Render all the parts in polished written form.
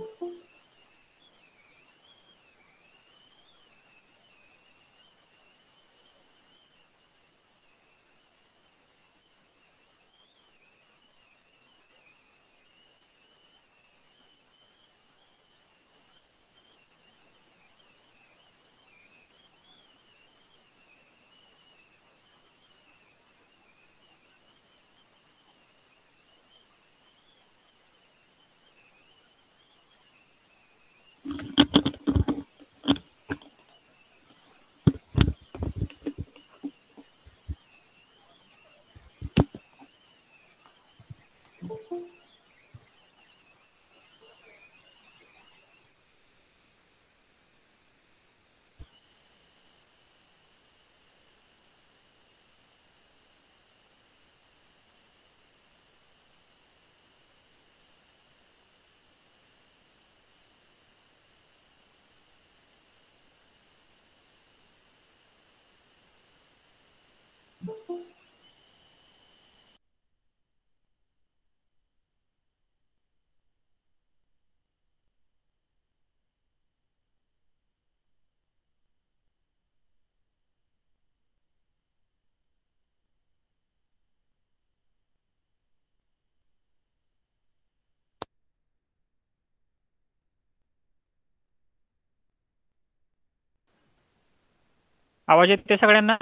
आवाज येते सगळ्यांना?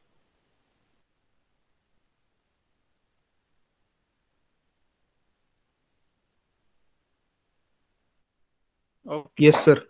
Okay. Yes sir.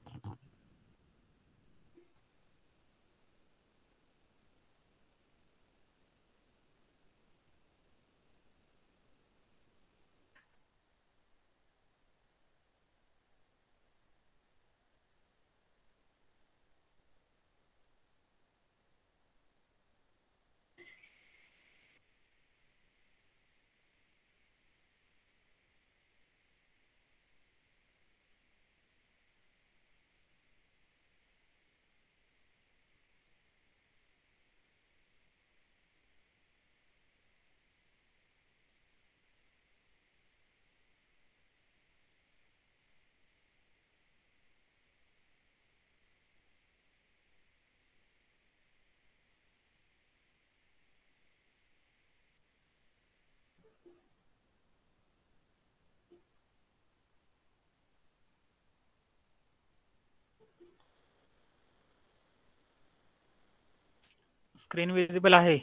Screen visible आहे?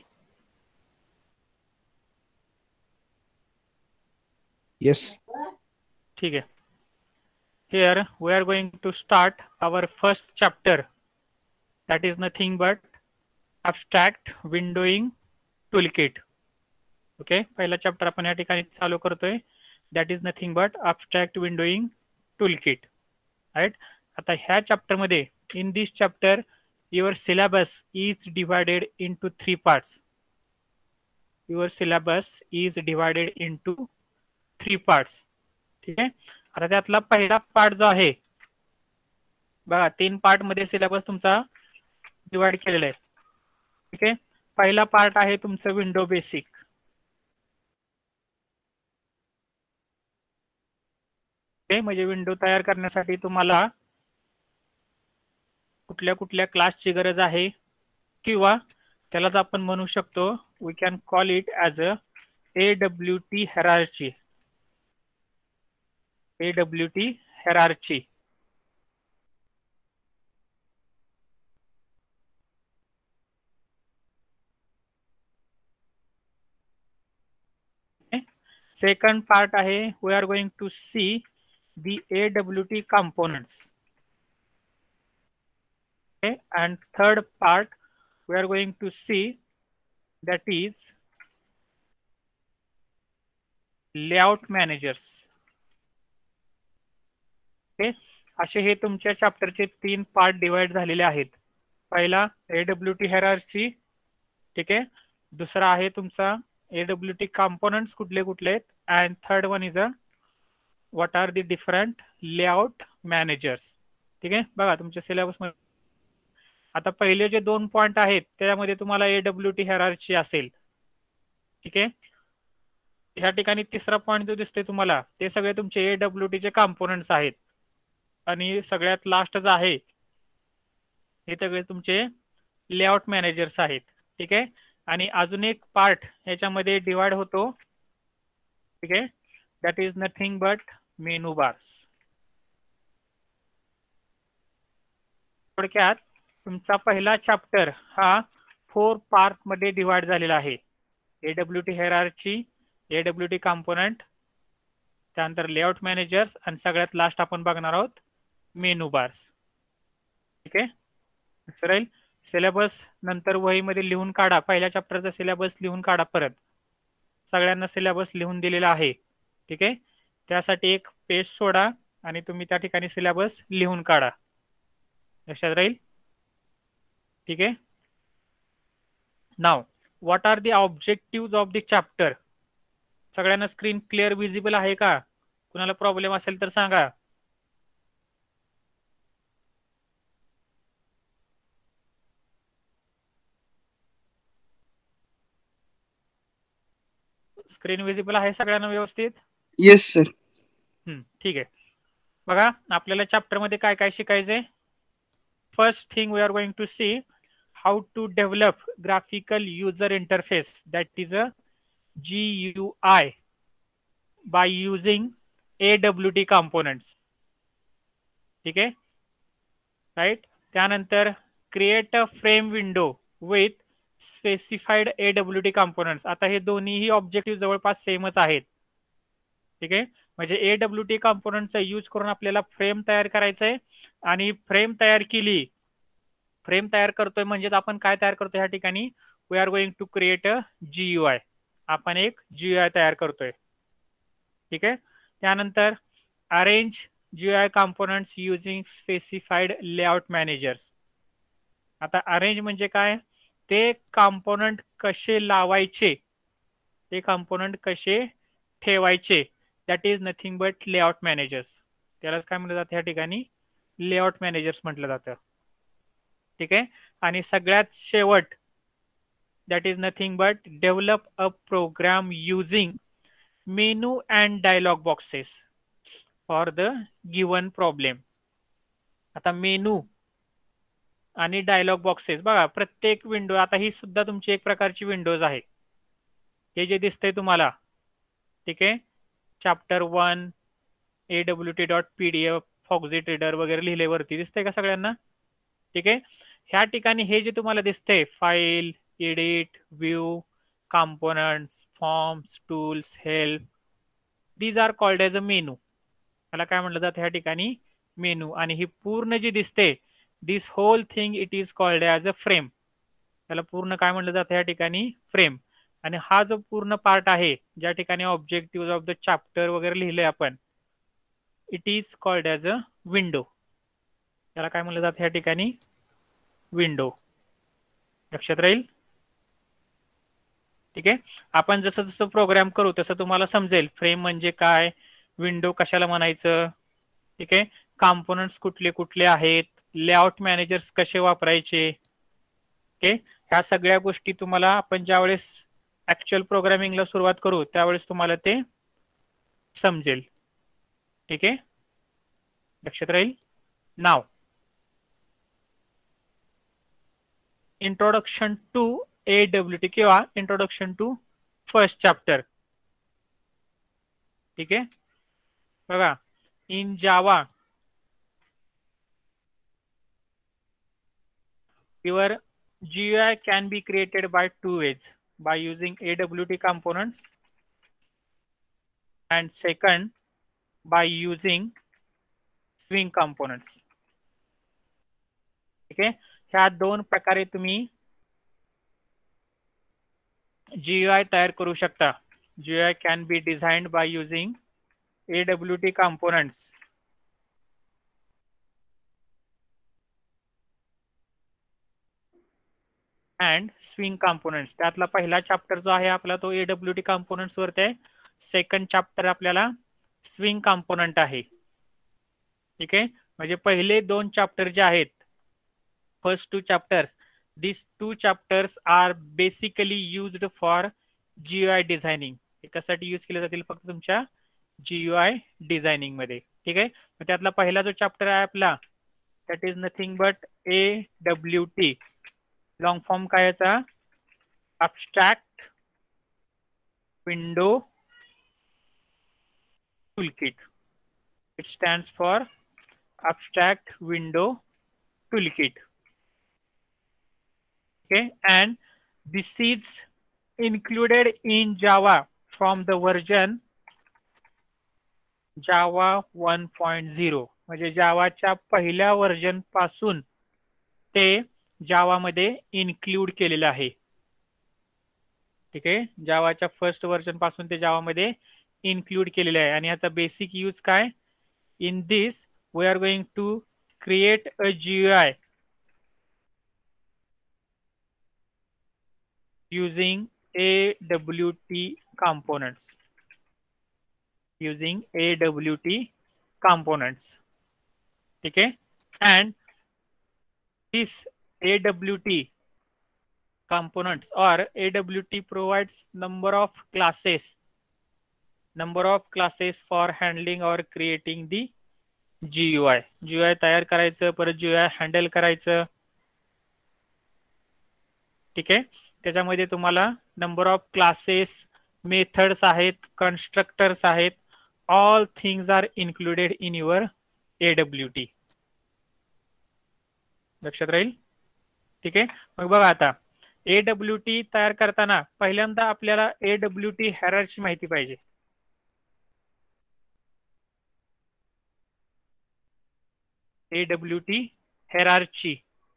येस. ठीक आहे. Here we are going to start our first chapter, that is nothing but abstract windowing toolkit. Okay, पहिला chapter आपण या ठिकाणी चालू करतोय, that is nothing but abstract windowing toolkit. Right. आता ह्या चॅप्टर मध्ये, in this chapter your syllabus is divided into 3 parts. Your syllabus is divided into 3 parts. ठीक आहे. आता त्यातला पहिला पार्ट जो आहे बघा, 3 पार्ट मध्ये सिलेबस तुमचा डिवाइड केलेला आहे. ठीक आहे. पहिला पार्ट आहे तुमचं विंडो बेसिक. म्हणजे विंडो तयार करण्यासाठी तुम्हाला कुठल्या कुठल्या क्लासची गरज आहे, किंवा त्यालाच आपण म्हणू शकतो, we can call it as a AWT hierarchy. AWT hierarchy. Second part आहे, we are going to see the AWT components. Okay. And third part we are going to see, that is layout managers. Okay. असे हे तुमच्या चॅप्टरचे 3 part divide झालेले आहेत. पहिला AWT hierarchy. ठीक आहे. दुसरा आहे तुमचा AWT components कुठले कुठले आहेत, and third one is a what are the different layout managers. ठीक आहे. बघा तुमच्या सिलेबस मध्ये आता पहिले जे 2 पॉइंट आहेत त्यामध्ये तुम्हाला AWT hierarchy असेल. ठीक आहे. ह्या ठिकाणी तिसरा पॉइंट जो दिसतोय तुम्हाला, ते सगळे तुमचे AWT चे कॉम्पोनंट्स आहेत. आणि सगळ्यात लास्टच आहे हे सगळे तुमचे लेआउट मॅनेजर्स आहेत. ठीक आहे. आणि अजून एक पार्ट ह्याच्यामध्ये डिवाइड होतो. ठीक आहे. That is nothing but menu bars. थोडक्यात तुमचा पहिला चॅप्टर हा 4 पार्ट मध्ये डिवाइड झालेला आहे. AWT हायरार्ची, AWT कंपोनेंट, त्यानंतर लेआउट मॅनेजर्स आणि सगळ्यात लास्ट आपण बघणार आहोत मेनू बार्स. ठीक आहे. राहील. सिलेबस नंतर वहीमध्ये लिहून काढा. पहिल्या चॅप्टरचा सिलेबस लिहून काढा. परत सगळ्यांना सिलेबस लिहून दिलेला आहे. ठीक आहे. त्यासाठी एक पेज सोडा आणि तुम्ही त्या ठिकाणी सिलेबस लिहून काढा. लक्षात राहील. ठीक आहे. नाव what are the objective of the chapter. सगळ्यांना स्क्रीन क्लिअर विजिबल आहे का? कुणाला प्रॉब्लेम असेल तर सांगा. स्क्रीन विजिबल आहे सगळ्यांना व्यवस्थित? Yes sir. ठीक आहे. बघा आपल्याला चॅप्टर मध्ये काय काय शिकायचंय. First thing we are going to see how to develop graphical user interface that is a GUI by using AWT components. ठीक आहे. राईट. त्यानंतर create a frame window with specified AWT components. आता हे दोन्हीही ऑब्जेक्टिव्ह जवळपास सेमच आहेत. ठीक आहे. म्हणजे AWT कंपोनेंटचा यूज करून आपल्याला फ्रेम तयार करायचंय आणि फ्रेम तयार केली. फ्रेम तयार करतोय म्हणजेच आपण काय तयार करतोय ह्या ठिकाणी we are going to create a GUI. आपण एक GUI तयार करतोय. ठीक आहे. त्यानंतर arrange GUI components using specified layout managers. आता अरेंज म्हणजे काय? ते कंपोनेंट कसे लावायचे, ते कंपोनेंट कसे ठेवायचे, that is nothing but layout managers. त्यालाच काय म्हटलं जातं या ठिकाणी? लेआउट मॅनेजर्स म्हटलं जातं. ठीक आहे. आणि सगळ्यात शेवट that is nothing but develop a program using menu and dialog boxes for the given problem. आता मेनू आणि डायलॉग बॉक्सेस बघा प्रत्येक विंडो, आता ही सुद्धा तुमची एक प्रकारची विंडोज आहे. हे जे दिसतंय तुम्हाला. ठीक आहे. चॅप्टर 1 AWT.pdf फॉक्झिट रीडर वगैरे लिहिले वरती दिसतंय का सगळ्यांना? ठीक आहे. ह्या ठिकाणी हे जे तुम्हाला दिसतंय file, edit, view, components, forms, tools, help, these are called as a menu. त्याला काय म्हटलं जातं ह्या ठिकाणी? मेनू. आणि ही पूर्ण जी दिसते this whole thing it is called as a frame. त्याला पूर्ण काय म्हटलं जातं या ठिकाणी? फ्रेम. आणि हा जो पूर्ण पार्ट आहे ज्या ठिकाणी ऑब्जेक्टिव्ह ऑफ द चॅप्टर वगैरे लिहिलंय आपण, it is called as a window. त्याला काय म्हटलं जातं या ठिकाणी? विंडो. लक्षात राहील. ठीक आहे. आपण जसं जसं प्रोग्राम करू तसं तुम्हाला समजेल फ्रेम म्हणजे काय, विंडो कशाला म्हणायचं. ठीक आहे. कंपोनेंट्स कुठले कुठले आहेत, लेआउट मॅनेजर्स कसे वापरायचे. ओके. ह्या सगळ्या गोष्टी तुम्हाला आपण ज्यावेळेस ऍक्च्युअल प्रोग्रामिंगला सुरुवात करू त्यावेळेस तुम्हाला ते समजेल. ठीक आहे. लक्षात राहील. नाव इंट्रोडक्शन टू AWT किंवा इंट्रोडक्शन टू फर्स्ट चॅप्टर. ठीक आहे. बघा in Java your GUI can be created by two ways, by using AWT components and second by using Swing components. ठीक आहे. ह्या दोन प्रकारे तुम्ही GUI तयार करू शकता. GUI can be designed by using AWT components and Swing components. त्यातला पहिला चॅप्टर जो आहे आपला तो AWT components वरती आहे. सेकंड चॅप्टर आपल्याला स्विंग कंपोनेंट आहे. ठीक आहे. म्हणजे पहिले दोन चॅप्टर जे आहेत, first two chapters, these two chapters are basically used for GUI designing. कशासाठी यूज केले जातील? फक्त तुमच्या GUI डिझायनिंग मध्ये. ठीक आहे. त्यातला पहिला जो चॅप्टर आहे आपला that is nothing but AWT. Long form काय याचा? Abstract window toolkit. It stands for abstract window toolkit. Okay, and this is included in Java from the version Java 1.0. म्हणजे जावाच्या पहिल्या व्हर्जन पासून ते जावा मध्ये इन्क्लूड केलेलं आहे. ठीक आहे, जावाच्या फर्स्ट व्हर्जन पासून ते जावा मध्ये इन्क्लूड केलेलं आहे. आणि याचा बेसिक यूज काय? In this we are going to create a GUI using AWT components. Using AWT components. Okay, and this AWT components or AWT provides number of classes for handling or creating the GUI. GUI तयार करायचं, परत GUI handle करायचं. ठीक आहे, त्याच्यामध्ये तुम्हाला number of classes, methods आहेत, constructors आहेत. All things are included in your AWT. लक्षात राहील. ठीक आहे, मग बघा आता AWT तयार करताना पहिल्यांदा आपल्याला AWT हायरार्की माहिती पाहिजे. AWT hierarchy.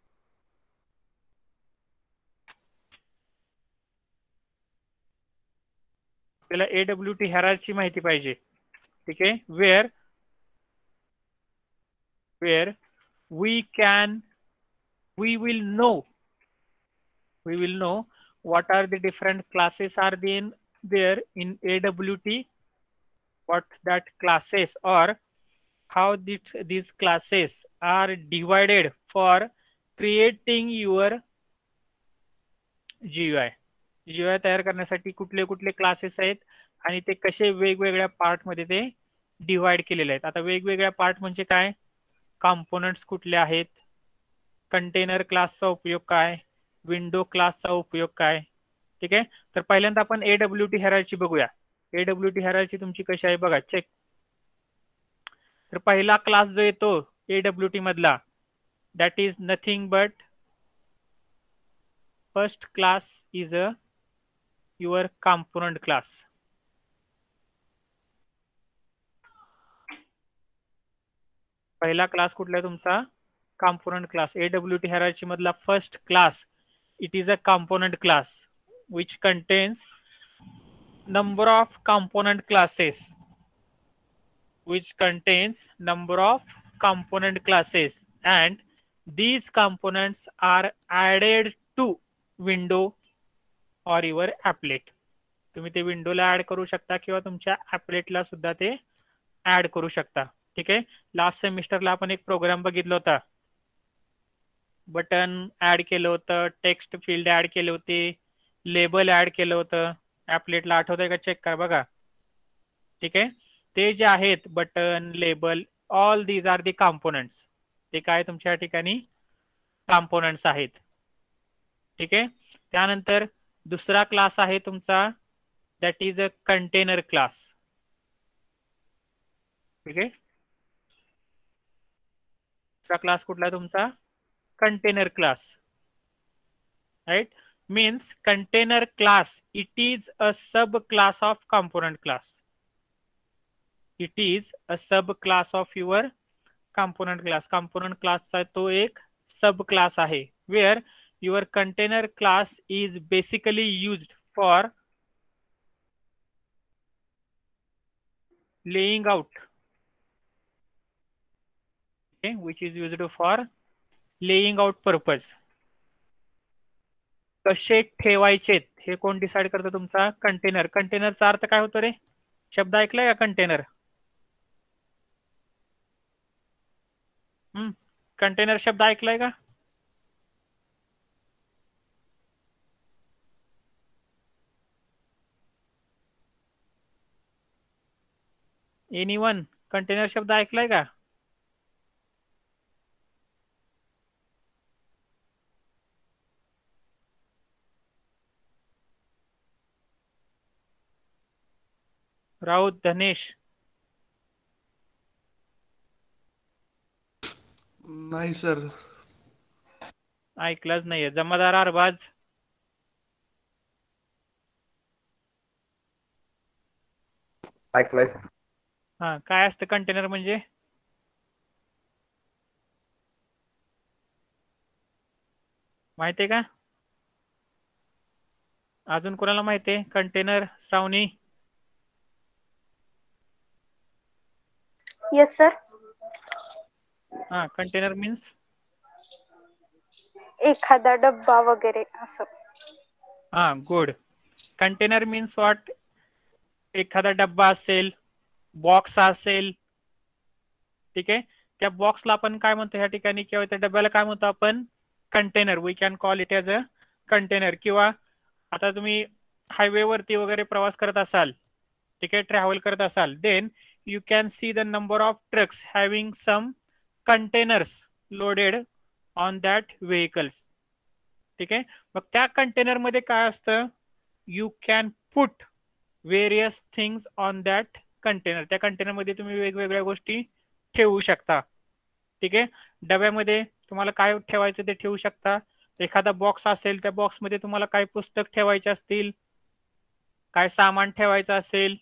आपल्याला AWT हायरार्की माहिती पाहिजे. ठीक आहे, where we will know what are the different classes are there in AWT, what that classes or how these classes are divided for creating your GUI. GUI तयार करण्यासाठी कुठले कुठले classes आहेत आणि ते कसे वेगवेगळ्या पार्ट मध्ये ते डिवाइड केलेले आहेत. आता वेगवेगळ्या पार्ट म्हणजे काय? कंपोनेंट्स कुठले आहेत, कंटेनर क्लासचा उपयोग काय, विंडो क्लासचा उपयोग काय. ठीक आहे, तर पहिल्यांदा आपण AWT हायरार्की बघूया. AWT हायरार्की तुमची कशी आहे बघा, चेक. तर पहिला क्लास जो येतो AWT मधला that is nothing but first class is your component class. पहिला क्लास कुठला आहे तुमचा? Component class. AWT हायरार्की मधला first class it is a component class which contains number of component classes and these components are added to window or your applet. तुम्ही ते विंडोला add करू शकता किंवा तुमच्या ऍपलेटला सुद्धा ते ऍड करू शकता. ठीक आहे, लास्ट सेमिस्टरला आपण एक प्रोग्राम बघितला होता. बटन ऍड केलं होतं, टेक्स्ट फील्ड ऍड केले होते, लेबल ऍड केलं होतं. ऍपलेटला आठवतंय का? चेक करा बघा. ठीक आहे, ते जे आहेत button, label, all these are the components. ते काय तुमच्या ठिकाणी कॉम्पोनंट्स आहेत. ठीक आहे, त्यानंतर दुसरा क्लास आहे तुमचा that is a container class. ठीक आहे, दुसरा क्लास कुठला तुमचा? Container class. Right, means container class, it is a subclass of component class. It is a subclass of your component class. Component class चा तो एक subclass आहे where your container class is basically used for laying out, okay, which is used for laying out purpose. कसे ठेवायचे हे कोण decide करतो? तुमचा कंटेनर. कंटेनरचा अर्थ काय होतो रे? शब्द ऐकलाय का कंटेनर? कंटेनर शब्द ऐकलाय का? एनीवन कंटेनर शब्द ऐकलाय का? राऊत, धनेश, नाही सर. ऐकलाच नाहीये. जमादार, अरबाज, ऐकलंय. हा, काय असतं कंटेनर म्हणजे? माहितीये का? अजून कोणाला माहितीये कंटेनर? श्रावणी? Yes sir. हा, कंटेनर मीन्स एखादा डब्बा वगैरे असं. हा, गुड. Container means what? एखादा डब्बा असेल, बॉक्स असेल, ठीक आहे. त्या बॉक्सला आपण काय म्हणतो ह्या ठिकाणी, किंवा त्या डब्याला काय म्हणतो आपण? Container. We can call it as a container. किंवा आता तुम्ही हायवे वरती वगैरे प्रवास करत असाल, ठीक आहे, ट्रॅव्हल करत असाल, then you can see the number of trucks having some containers loaded on that vehicles. ठीक आहे. मग त्या कंटेनर मध्ये काय असतं? You can put various things on that container. त्या कंटेनर मध्ये तुम्ही वेगवेगळ्या गोष्टी ठेवू शकता. ठीक आहे. डब्यामध्ये तुम्हाला काय ठेवायचं ते ठेवू शकता. एखादा बॉक्स असेल, त्या बॉक्समध्ये तुम्हाला काय पुस्तक ठेवायचे असतील, काय सामान ठेवायचं असेल,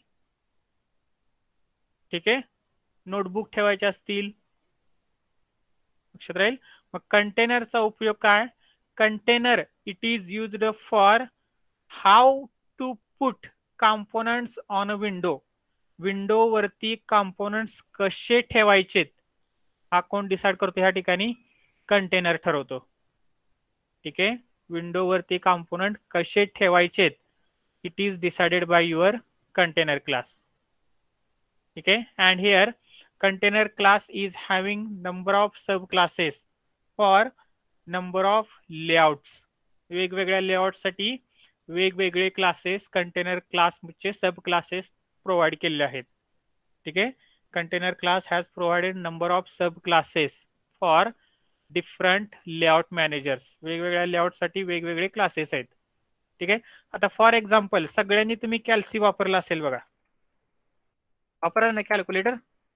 ठीक आहे, नोटबुक ठेवायचे असतील, लक्षात राहील. मग कंटेनरचा उपयोग काय? Container it is used for how to put components on a window. Window वरती कॉम्पोनंट्स कसे ठेवायचेत हा कोण डिसाइड करतो? ह्या ठिकाणी कंटेनर ठरवतो. ठीक आहे. विंडो वरती कॉम्पोनंट कसे ठेवायचेत, it is decided by your container class. ठीक आहे. And here container class is having number of sub classes for number of layouts. वेगवेगळ्या लेआउटसाठी वेगवेगळे क्लासेस कंटेनर क्लासचे सब क्लासेस प्रोव्हाइड केलेले आहेत. ठीक आहे. Container class has provided number of sub classes for different layout managers. वेगवेगळ्या लेआउटसाठी वेगवेगळे क्लासेस आहेत. ठीक आहे. आता फॉर एक्झाम्पल, सगळ्यांनी तुम्ही कॅल्सी वापरला असेल बघा. वापरा ना कॅल्क्युलेटर.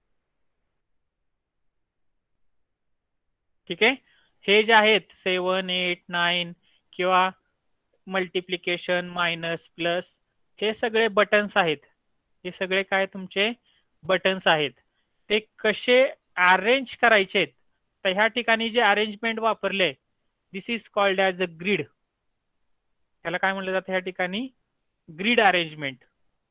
ठीक आहे. हे जे आहेत 7, 8, 9 किंवा मल्टिप्लिकेशन, मायनस, प्लस, हे सगळे बटन्स आहेत. हे सगळे काय तुमचे बटन्स आहेत. ते कसे अरेंज करायचे, तर ह्या ठिकाणी जे अरेंजमेंट वापरले, this is called as a grid. त्याला काय म्हणलं जातं ह्या ठिकाणी? Grid arrangement.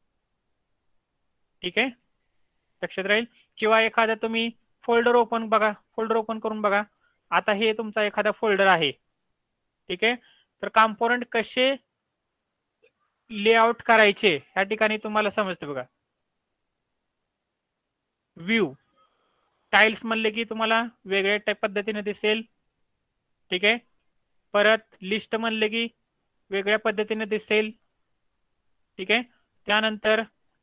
ठीक आहे. लक्षात राहील. किंवा एखादा तुम्ही फोल्डर ओपन बघा, फोल्डर ओपन करून बघा. आता हे तुमचा एखादा फोल्डर आहे. ठीक आहे. तर कॉम्पोनंट कसे लेआउट करायचे ह्या ठिकाणी तुम्हाला समजतं बघा. व्ह्यू टाइल्स म्हणले की तुम्हाला वेगळ्या टाइप पद्धतीने दिसेल. ठीक आहे. परत लिस्ट म्हणले की वेगळ्या पद्धतीने दिसेल. ठीक आहे. त्यानंतर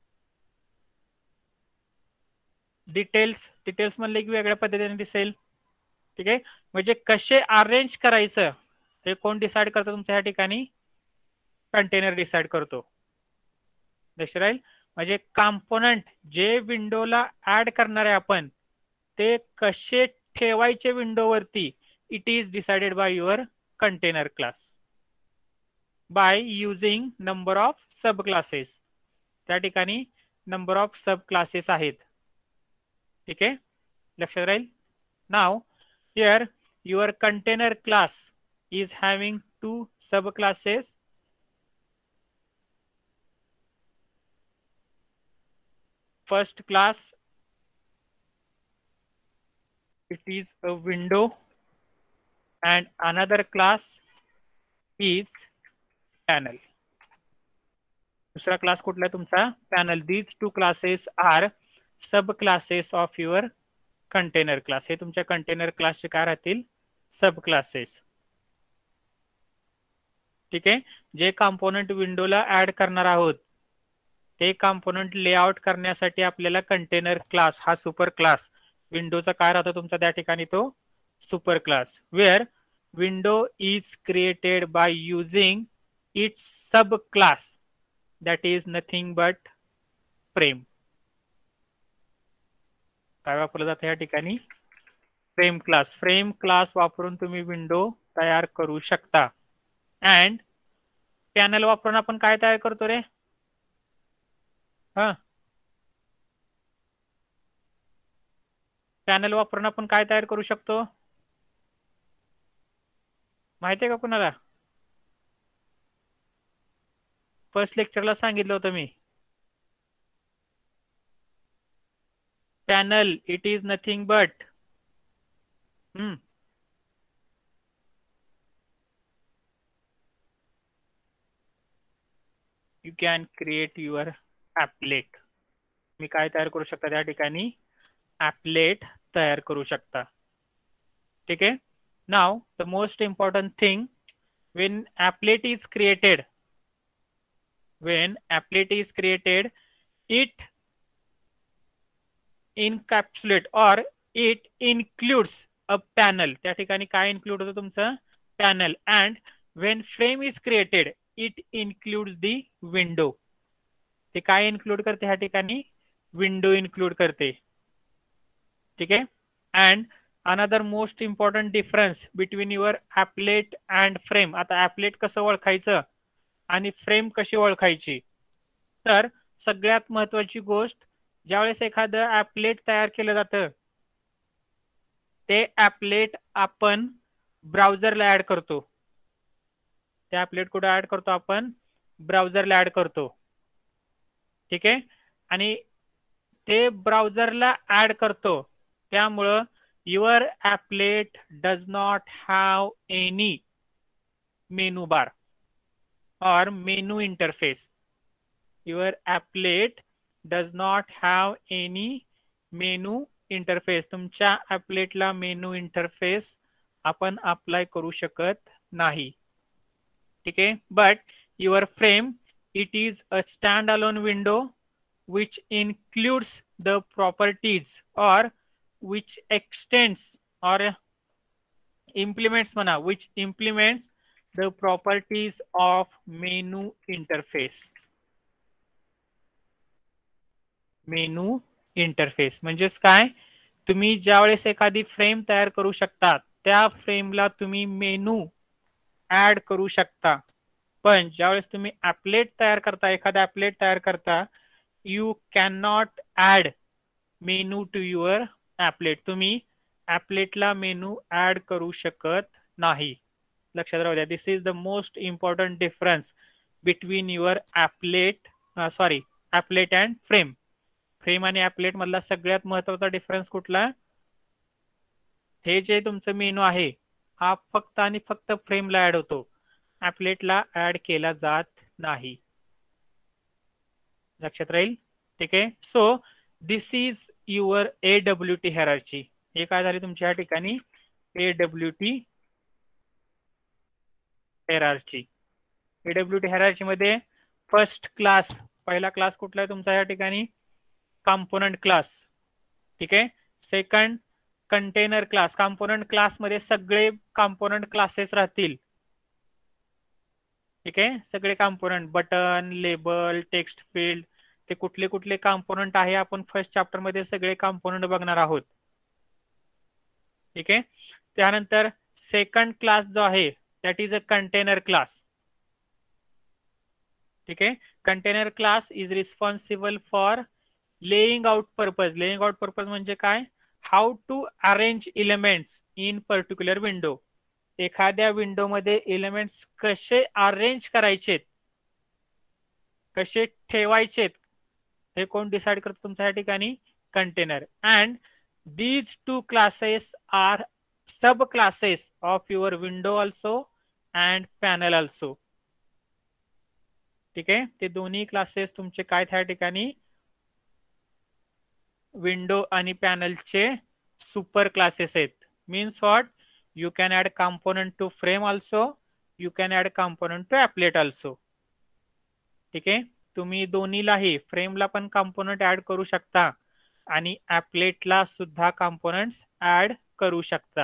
डिटेल्स, डिटेल्स म्हणले की वेगळ्या पद्धतीने दिसेल. ठीक आहे. म्हणजे कसे अरेंज करायचं हे कोण डिसाइड करतो तुमच्या ह्या ठिकाणी? कंटेनर डिसाइड करतो. लक्षात राहील. म्हणजे कॉम्पोनंट जे विंडोला ऍड करणार आहे आपण, ते कसे ठेवायचे विंडोवरती, it is decided by your container class by using number of sub classes. त्या ठिकाणी नंबर ऑफ सब क्लासेस आहेत. ठीक आहे. लक्षात राहील. नाव here your container class is having 2 sub classes. First class, it is a window, and another class is panel. दूसरा class कुठला आहे तुमचा? Panel. These 2 classes are sub classes of your container class. हे तुमच्या कंटेनर क्लासचे काय राहतील? Sub classes. ठीक आहे. जे कॉम्पोनंट विंडोला ऍड करणार आहोत ते कॉम्पोनंट लेआउट करण्यासाठी आपल्याला कंटेनर क्लास हा सुपर क्लास विंडोचा काय राहतो तुमचा त्या ठिकाणी तो super class where window is created by using its sub class that is nothing but frame. काय वापरलं जातं या ठिकाणी फ्रेम क्लास. फ्रेम क्लास वापरून तुम्ही विंडो तयार करू शकता. अँड पॅनल वापरून आपण काय तयार करतो रे? हा, पॅनल वापरून आपण काय तयार करू शकतो माहिती आहे का कुणाला? फर्स्ट लेक्चरला सांगितलं होतं मी. Panel it is nothing but you can create your applet. मी काय तयार करू शकता त्या ठिकाणी ॲपलेट तयार करू शकता. ठीक आहे. नाव the most important thing when applet is created it encapsulate or it includes a panel. त्या ठिकाणी काय इन्क्लूड होतं तुमचं panel. And when frame is created it includes the window. ते काय इन्क्लूड करते ह्या ठिकाणी विंडो इन्क्लूड करते. ठीक आहे. And another most important difference between your applet and frame. आता ॲपलेट कसं ओळखायचं आणि फ्रेम कशी ओळखायची? तर सगळ्यात महत्वाची गोष्ट ज्यावेळेस एखादं ॲपलेट तयार केलं जातं ते ॲपलेट आपण ब्राउझरला ऍड करतो. ते ॲपलेट कुठे ऍड करतो आपण? ब्राउझरला ऍड करतो. ठीक आहे. आणि ते ब्राउझरला ऍड करतो त्यामुळं your applet does not have any menu bar or menu interface. Your applet does not have any menu interface. तुमच्या ॲपलेटला मेनू इंटरफेस आपण अप्लाय करू शकत नाही. ठीक आहे. But your frame it is a stand alone window which includes the properties or which extends or implements which implements the properties of menu interface. Menu interface म्हणजेच काय? तुम्ही ज्यावेळेस एखादी फ्रेम तयार करू शकता त्या फ्रेमला तुम्ही मेनू ऍड करू शकता. पण ज्यावेळेस तुम्ही ॲपलेट तयार करता, एखादा ॲपलेट तयार करता, you can not add menu to your applet. तुम्ही ॲपलेटला मेनू ऍड करू शकत नाही. लक्षात राहू द्या. This is the most important difference between your applet applet and frame. Frame आणि ॲपलेट मधला सगळ्यात महत्वाचा डिफरन्स कुठला? हे जे तुमचं मेनू आहे हा फक्त आणि फक्त फ्रेमला ऍड होतो, ॲपलेटला ऍड केला जात नाही. लक्षात राहील. ठीक आहे. So this is your AWT hierarchy. हे काय झाले तुमच्या या ठिकाणी AWT हायरार्ची. AWT हायरार्ची मध्ये फर्स्ट क्लास, पहिला क्लास कुठला आहे तुमचा या ठिकाणी? Component class. ठीक आहे. Second container class. Component class मध्ये सगळे कॉम्पोनंट क्लासेस राहतील. ठीक आहे. सगळे component button, label, text field, ते कुठले कुठले कॉम्पोनंट आहे आपण फर्स्ट चॅप्टर मध्ये सगळे कॉम्पोनंट बघणार आहोत. ठीक आहे. त्यानंतर सेकंड क्लास जो आहे that is a container class. ठीक आहे. Container class is responsible for laying out purpose. Laying out purpose म्हणजे काय? How to arrange elements in particular window. एखाद्या विंडो मध्ये एलिमेंट्स कसे अरेंज करायचेत, कसे ठेवायचेत, हे कोण डिसाइड करतो तुमच्या या ठिकाणी? Container. And these two classes are sub classes of your window also and panel also. ठीक आहे. ते दोन्ही क्लासेस तुमचे काय त्या ठिकाणी विंडो आणि पॅनलचे सुपर क्लासेस आहेत. Means what? You can add component to frame also, you can add component to applet also. ठीक आहे. तुम्ही दोन्हीलाही फ्रेमला पण कंपोनंट ऍड करू शकता आणि ऍपलेटला सुद्धा कंपोनंट्स ऍड करू शकता.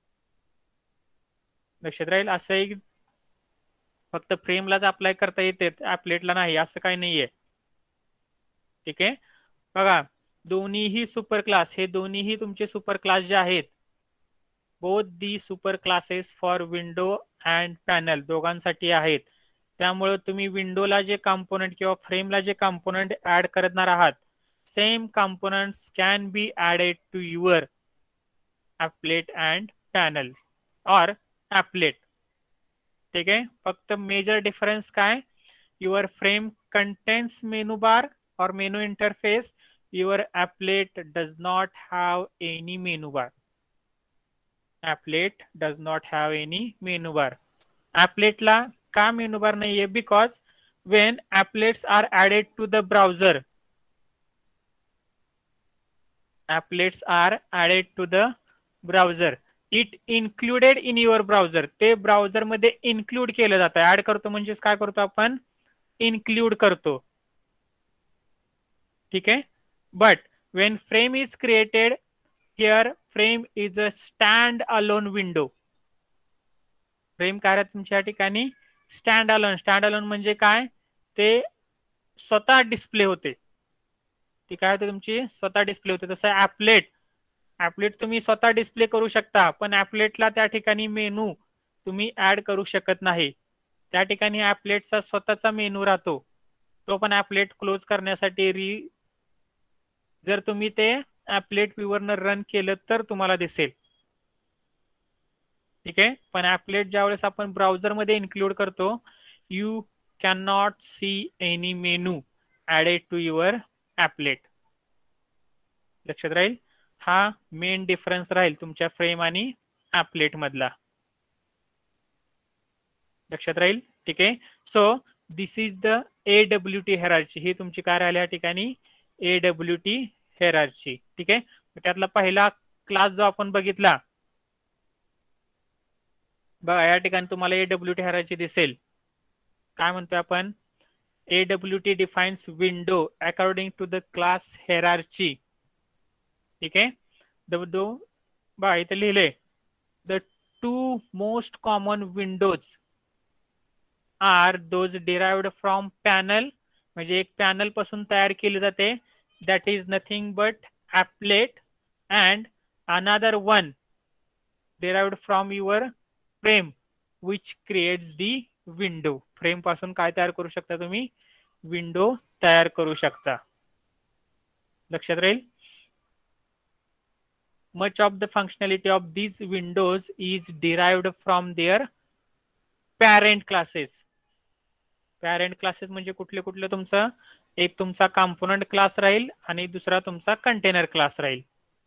लक्षात राहील. असं एक फक्त फ्रेमलाच अप्लाय करता येते, ऍपलेटला नाही, असं काही नाहीये. ठीक आहे. बघा दोन्हीही सुपर क्लास, हे दोन्हीही तुमचे सुपर क्लास जे आहेत, both the super classes for window and panel दोघांसाठी आहेत. त्यामुळे तुम्ही विंडोला जे कंपोनंट किंवा फ्रेमला जे कंपोनंट ऍड करणार आहात, same components can be added to your applet and panel और ऍपलेट. ठीक आहे. फक्त मेजर डिफरन्स काय, your frame contains menu bar or menu interface, your applet does not have any menu bar. Applet does not have any menu bar. Applet ला का menu bar नाहीये? Because when applets are added to the browser, applets are added to the browser, it included in your browser. ते browser मध्ये include केलं जातं. Add करतो म्हणजेच काय करतो आपण, इन्क्लूड करतो. ठीक आहे. But when frame is created here, frame is a stand alone window. Frame काय तुमच्या ठिकाणी स्टँड अलोन. स्टँड अलोन म्हणजे काय, ते स्वतः डिस्प्ले होते. ती काय होते, तुमची स्वतः डिस्प्ले होते. तसं ऍपलेट, ऍपलेट तुम्ही स्वतः डिस्प्ले करू शकता, पण ऍपलेटला त्या ठिकाणी मेनू तुम्ही ऍड करू शकत नाही. त्या ठिकाणी ऍपलेटचा स्वतःचा मेनू राहतो. तो पण ऍपलेट क्लोज करण्यासाठी जर तुम्ही ते ऍपलेट व्ह्यूवरनं रन केलं तर तुम्हाला दिसेल. ठीक आहे. पण ऍपलेट ज्यावेळेस आपण ब्राउझर मध्ये इन्क्लूड करतो, you can not see any menu added to your applet. लक्षात राहील. हा मेन डिफरन्स राहील तुमच्या फ्रेम आणि ऍपलेट मधला. लक्षात राहील. ठीक आहे. So this is the AWT hierarchy. ही तुमची काय राहिली या ठिकाणी, AWT हायरार्ची. ठीक आहे. त्यातला पहिला क्लास जो आपण बघितला बघा, या ठिकाणी तुम्हाला AWT हायरार्ची दिसेल. काय म्हणतोय आपण, AWT defines window according to the class hierarchy. ठीक आहे. बघा इथे लिहिले, the 2 most common windows are those derived from panel, म्हणजे एक पॅनल पासून तयार केली जाते, that is nothing but applet, and another one derived from your frame which creates the window. Frame पासून काय तयार करू शकता तुम्ही, विंडो तयार करू शकता. लक्षात राहील. much of the functionality of these windows is derived from their parent classes. Parent classes म्हणजे कुठले कुठले, तुमचा एक तुमचा कंपोनंट क्लास राहील आणि दुसरा तुमचा कंटेनर क्लास राहील.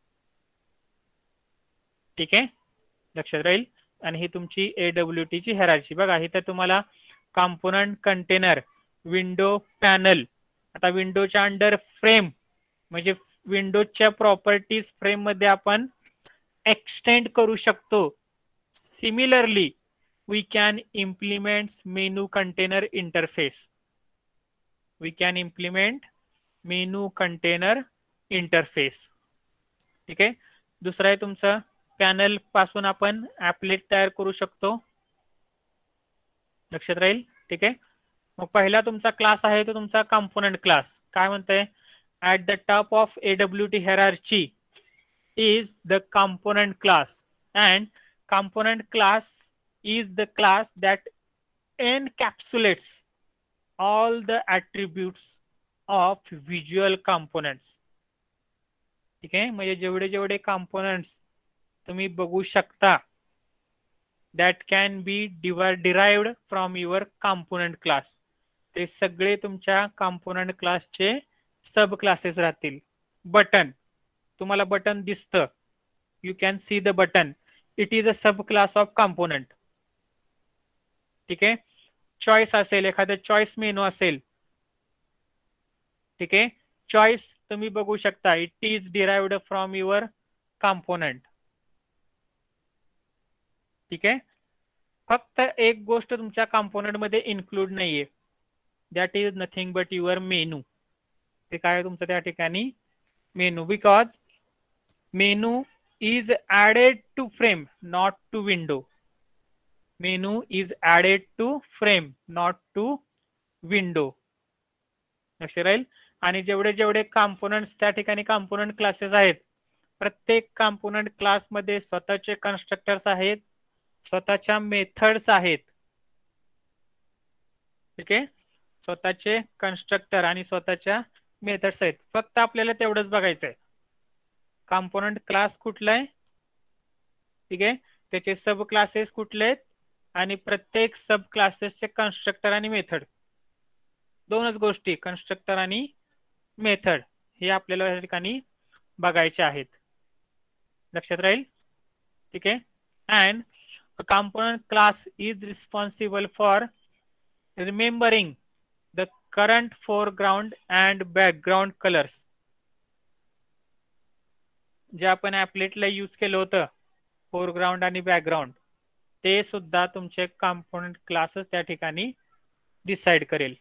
ठीक आहे. लक्षात राहील. आणि ही तुमची AWT ची हायरार्ची. बघा इथे तुम्हाला कंपोनंट, कंटेनर, विंडो, पॅनल. आता विंडोच्या अंडर फ्रेम, म्हणजे विंडोच्या प्रॉपर्टीज फ्रेम मध्ये आपण एक्सटेंड करू शकतो. Similarly we can implement menu container interface. We can implement menu container interface. ठीक आहे. दुसरा आहे तुमचा पॅनल पासून आपण ऍपलेट तयार करू शकतो. लक्षात राहील. ठीक आहे. मग पहिला तुमचा क्लास आहे तो तुमचा कंपोनंट क्लास. काय म्हणतंय, at the top of AWT hierarchy is the component class, and component class is the class that encapsulates all the attributes of visual components. ठीक आहे. म्हणजे जेवढे जेवढे कंपोनेंट्स तुम्ही बघू शकता, that can be derived from your component class, ते सगळे तुमच्या कंपोनंट क्लासचे सब क्लासेस राहतील. बटन, तुम्हाला बटन दिसतं, you can see the button, it is a sub class of component. ठीक आहे. चॉईस असेल, एखादा चॉईस मेनू असेल. ठीक आहे. चॉईस तुम्ही बघू शकता, it is derived from your component. ठीक आहे. फक्त एक गोष्ट तुमच्या कंपोनंट मध्ये इन्क्लूड नाहीये, that is nothing but your menu. ते काय तुमचं त्या ठिकाणी menu, because menu is added to frame not to window. Menu is added to frame not to window. लक्षात राहील. आणि जेवढे जेवढे कॉम्पोनंट्स त्या ठिकाणी कॉम्पोनंट क्लासेस आहेत, प्रत्येक कॉम्पोनंट क्लास मध्ये स्वतःचे कन्स्ट्रक्टर्स आहेत, स्वतःच्या मेथड्स आहेत. ठीक आहे, स्वतःचे कन्स्ट्रक्टर आणि स्वतःच्या मेथड्स आहेत. फक्त आपल्याला तेवढंच बघायचं आहे कॉम्पोनंट क्लास कुठला आहे, ठीक आहे, त्याचे सब क्लासेस कुठले आहेत आणि प्रत्येक सब क्लासेसचे कन्स्ट्रक्टर आणि मेथड, दोनच गोष्टी, कन्स्ट्रक्टर आणि मेथड, हे आपल्याला या ठिकाणी बघायचे आहेत. लक्षात राहील. ठीक आहे. And a component class is responsible for remembering the current foreground and background colours. जे आपण ॲपलेटला यूज केलं होतं फोरग्राउंड आणि बॅकग्राउंड, ते सुद्धा तुमचे कॉम्पोनंट क्लासेस त्या ठिकाणी डिसाइड करेल.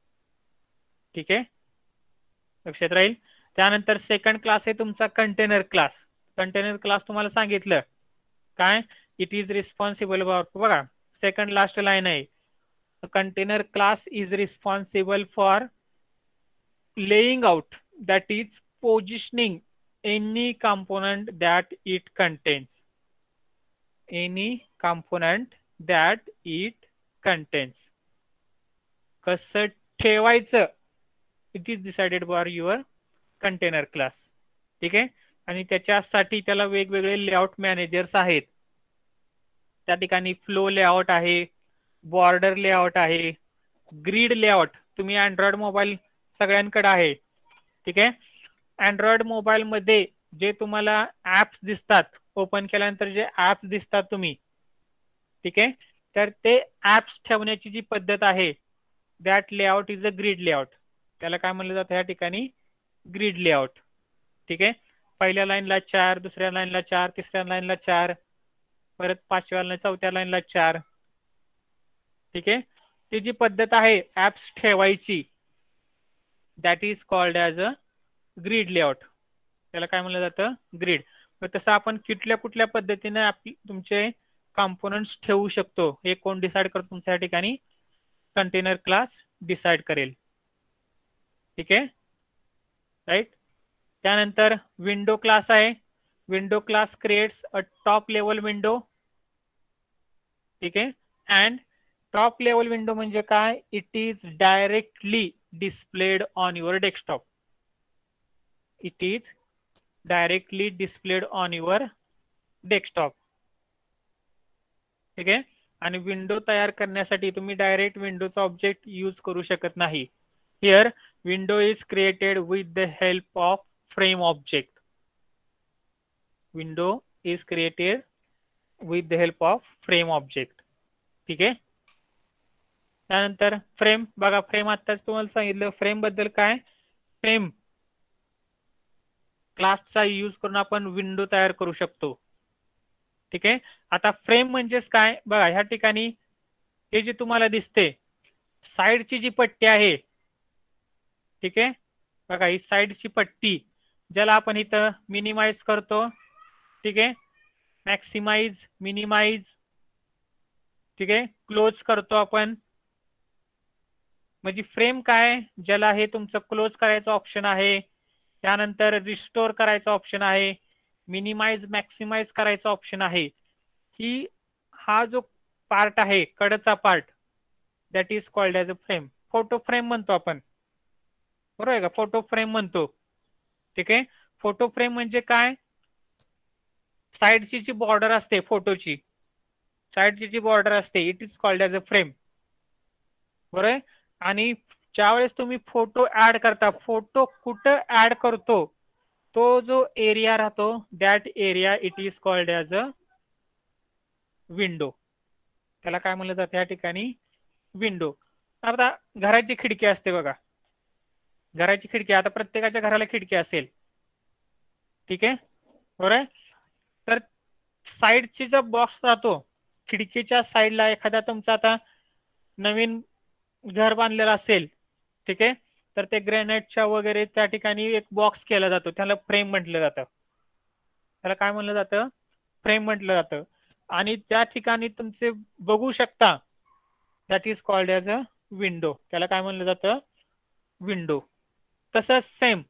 ठीक आहे, लक्षात राहील. त्यानंतर सेकंड क्लास आहे तुमचा कंटेनर क्लास. कंटेनर क्लास तुम्हाला सांगितलं काय, इट इज रिस्पॉन्सिबल फॉर, बघा सेकंड लास्ट लाईन आहे, container class is responsible for laying out, that is positioning any component that it contains. Any component that it contains. कसं ठेवायचं, it is decided for your container class. ठीक आहे. आणि त्याच्यासाठी त्याला वेगवेगळे लेआउट मॅनेजर्स आहेत. त्या ठिकाणी फ्लो लेआउट आहे, बॉर्डर लेआउट आहे, ग्रीड लेआउट. तुम्ही अँड्रॉइड मोबाईल सगळ्यांकडे आहे. ठीक आहे. अँड्रॉइड मोबाईल मध्ये जे तुम्हाला ऍप्स दिसतात, ओपन केल्यानंतर जे ऍप्स दिसतात तुम्ही, ठीक आहे, तर ते ऍप्स ठेवण्याची जी पद्धत आहे, that layout is a grid layout. त्याला काय म्हणलं जातं या ठिकाणी, ग्रीड लेआउट. ठीक आहे. पहिल्या लाईनला 4, दुसऱ्या लाईनला 4, तिसऱ्या लाईनला 4, परत पाचव्या लाईन, चौथ्या लाईनला 4. ठीक आहे. ती जी पद्धत आहे ऍप्स ठेवायची, that is called as a grid layout. त्याला काय म्हणलं जातं, ग्रीड. तसं आपण कुठल्या कुठल्या पद्धतीने तुमचे कॉम्पोनंट्स ठेवू शकतो, हे कोण डिसाइड करतो तुमच्या ठिकाणी, कंटेनर क्लास डिसाइड करेल. ठीक आहे, राईट. त्यानंतर विंडो क्लास आहे. Window class creates a top level window. ठीक आहे. अँड टॉप लेवल विंडो म्हणजे काय, it is directly displayed on your desktop. It is directly displayed on your desktop. ठीक आहे. आणि विंडो तयार करण्यासाठी तुम्ही डायरेक्ट विंडोचा ऑब्जेक्ट यूज करू शकत नाही. Here window is created with the help of frame object. Window is created with the help of frame object. ठीक आहे. त्यानंतर फ्रेम, बघा फ्रेम आताच तुम्हाला सांगितलं फ्रेम बद्दल काय, फ्रेम क्लासचा यूज करून आपण विंडो तयार करू शकतो. ठीक आहे. आता फ्रेम म्हणजेच काय, बघा ह्या ठिकाणी हे जे तुम्हाला दिसते साइडची जी पट्टी आहे, ठीक आहे, बघा ही साइडची पट्टी, ज्याला आपण इथं मिनिमाइज करतो. ठीक आहे, मॅक्सिमाइज, मिनिमाइज, ठीक आहे, क्लोज करतो आपण. म्हणजे फ्रेम काय, ज्याला हे तुमचं क्लोज करायचं ऑप्शन आहे, त्यानंतर रिस्टोर करायचा ऑप्शन आहे, मिनिमाइज मॅक्सिमाइज करायचा ऑप्शन आहे. ही हा जो पार्ट आहे कडचा part, that is called as a frame. Photo frame म्हणतो आपण, बरोबर आहे का, फोटो फ्रेम म्हणतो. ठीक आहे. फोटो फ्रेम म्हणजे काय, साइडची जी बॉर्डर असते फोटोची, साइडची जी बॉर्डर असते, it is called as a frame. बरोबर आहे. आणि ज्यावेळेस तुम्ही फोटो ऍड करता, फोटो कुठं ऍड करतो, तो जो एरिया राहतो, that area it is called as a window. त्याला काय म्हणलं जातं या ठिकाणी, विंडो. आता घराची खिडकी असते बघा, घराची खिडकी, आता प्रत्येकाच्या घराला खिडकी असेल. ठीक आहे, बरोबर आहे. तर साइडची जो बॉक्स राहतो, खिडकीच्या साइडला एखादा तुमचा आता नवीन घर बांधलेलं असेल, ठीक आहे. तर ते ग्रेनाइटच्या वगैरे त्या ठिकाणी एक बॉक्स केला जातो, त्याला फ्रेम म्हटलं जातं. त्याला काय म्हणलं जातं? फ्रेम म्हटलं जातं. आणि त्या ठिकाणी तुमचे बघू शकता, that is called as a window. त्याला काय म्हणलं जातं? विंडो. तसंच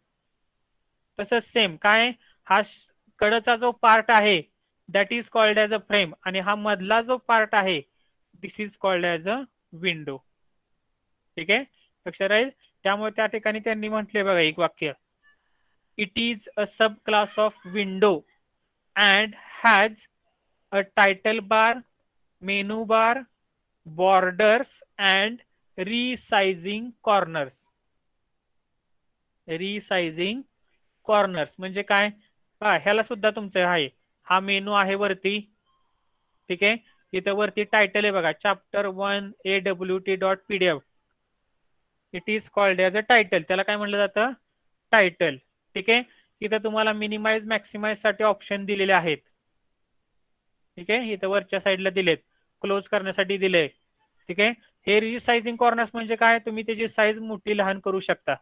सेम काय, हा कडचा जो पार्ट आहे that is called as a frame, आणि हा मधला जो पार्ट आहे this is called as a window. ठीक आहे, लक्षात राहील. त्यामुळे त्या ठिकाणी त्यांनी म्हटले बघा एक वाक्य, it is a sub class of window and has a title bar, menu bar, borders and resizing corners. Resizing corners म्हणजे काय? ह्याला सुद्धा तुमचं आहे, हा मेनू आहे वरती. ठीक आहे, इथं वरती टायटल आहे बघा, chapter 1 AWT.pdf. It is called as a title. त्याला काय म्हणलं जातं? टायटल. ठीक आहे, इथं तुम्हाला मिनिमाइज मॅक्सिमाइज साठी ऑप्शन दिलेले आहेत. ठीक आहे, इथं वरच्या साईडला दिलेत, क्लोज करण्यासाठी दिले. ठीक आहे, हे रिसाइजिंग कॉर्नर्स म्हणजे काय, तुम्ही त्याची साईज मोठी लहान करू शकता.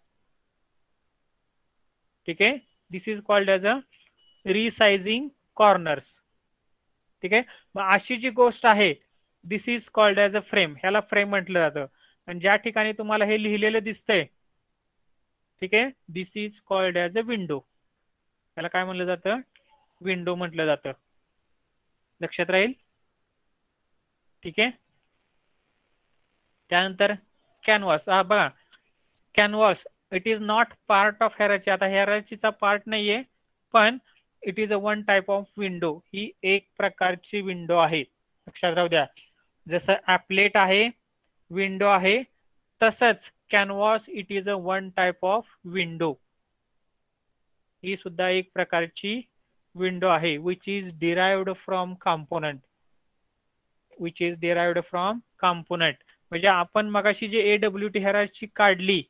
ठीक आहे, this is called as a resizing corners. ठीक आहे, मग अशी जी गोष्ट आहे this is called as a frame, ह्याला फ्रेम म्हटलं जातं. आणि ज्या ठिकाणी तुम्हाला हे लिहिलेलं दिसतंय, ठीक आहे, this is called as a window. त्याला काय म्हणलं जातं? विंडो म्हटलं जातं. लक्षात राहील. ठीक आहे, त्यानंतर कॅनव्हास. हा बघा, canvas it is not part of hierarchy. आता हेराचीचा पार्ट नाहीये, पण it is a one type of window. ही एक प्रकारची विंडो आहे, लक्षात राहू द्या. जसं ॲपलेट आहे, विंडो आहे, तसंच canvas it is a one type of window. ही सुद्धा एक प्रकारची विंडो आहे, which is derived from component. Which is derived from component म्हणजे आपण मगाशी जे AWT हेराची काढली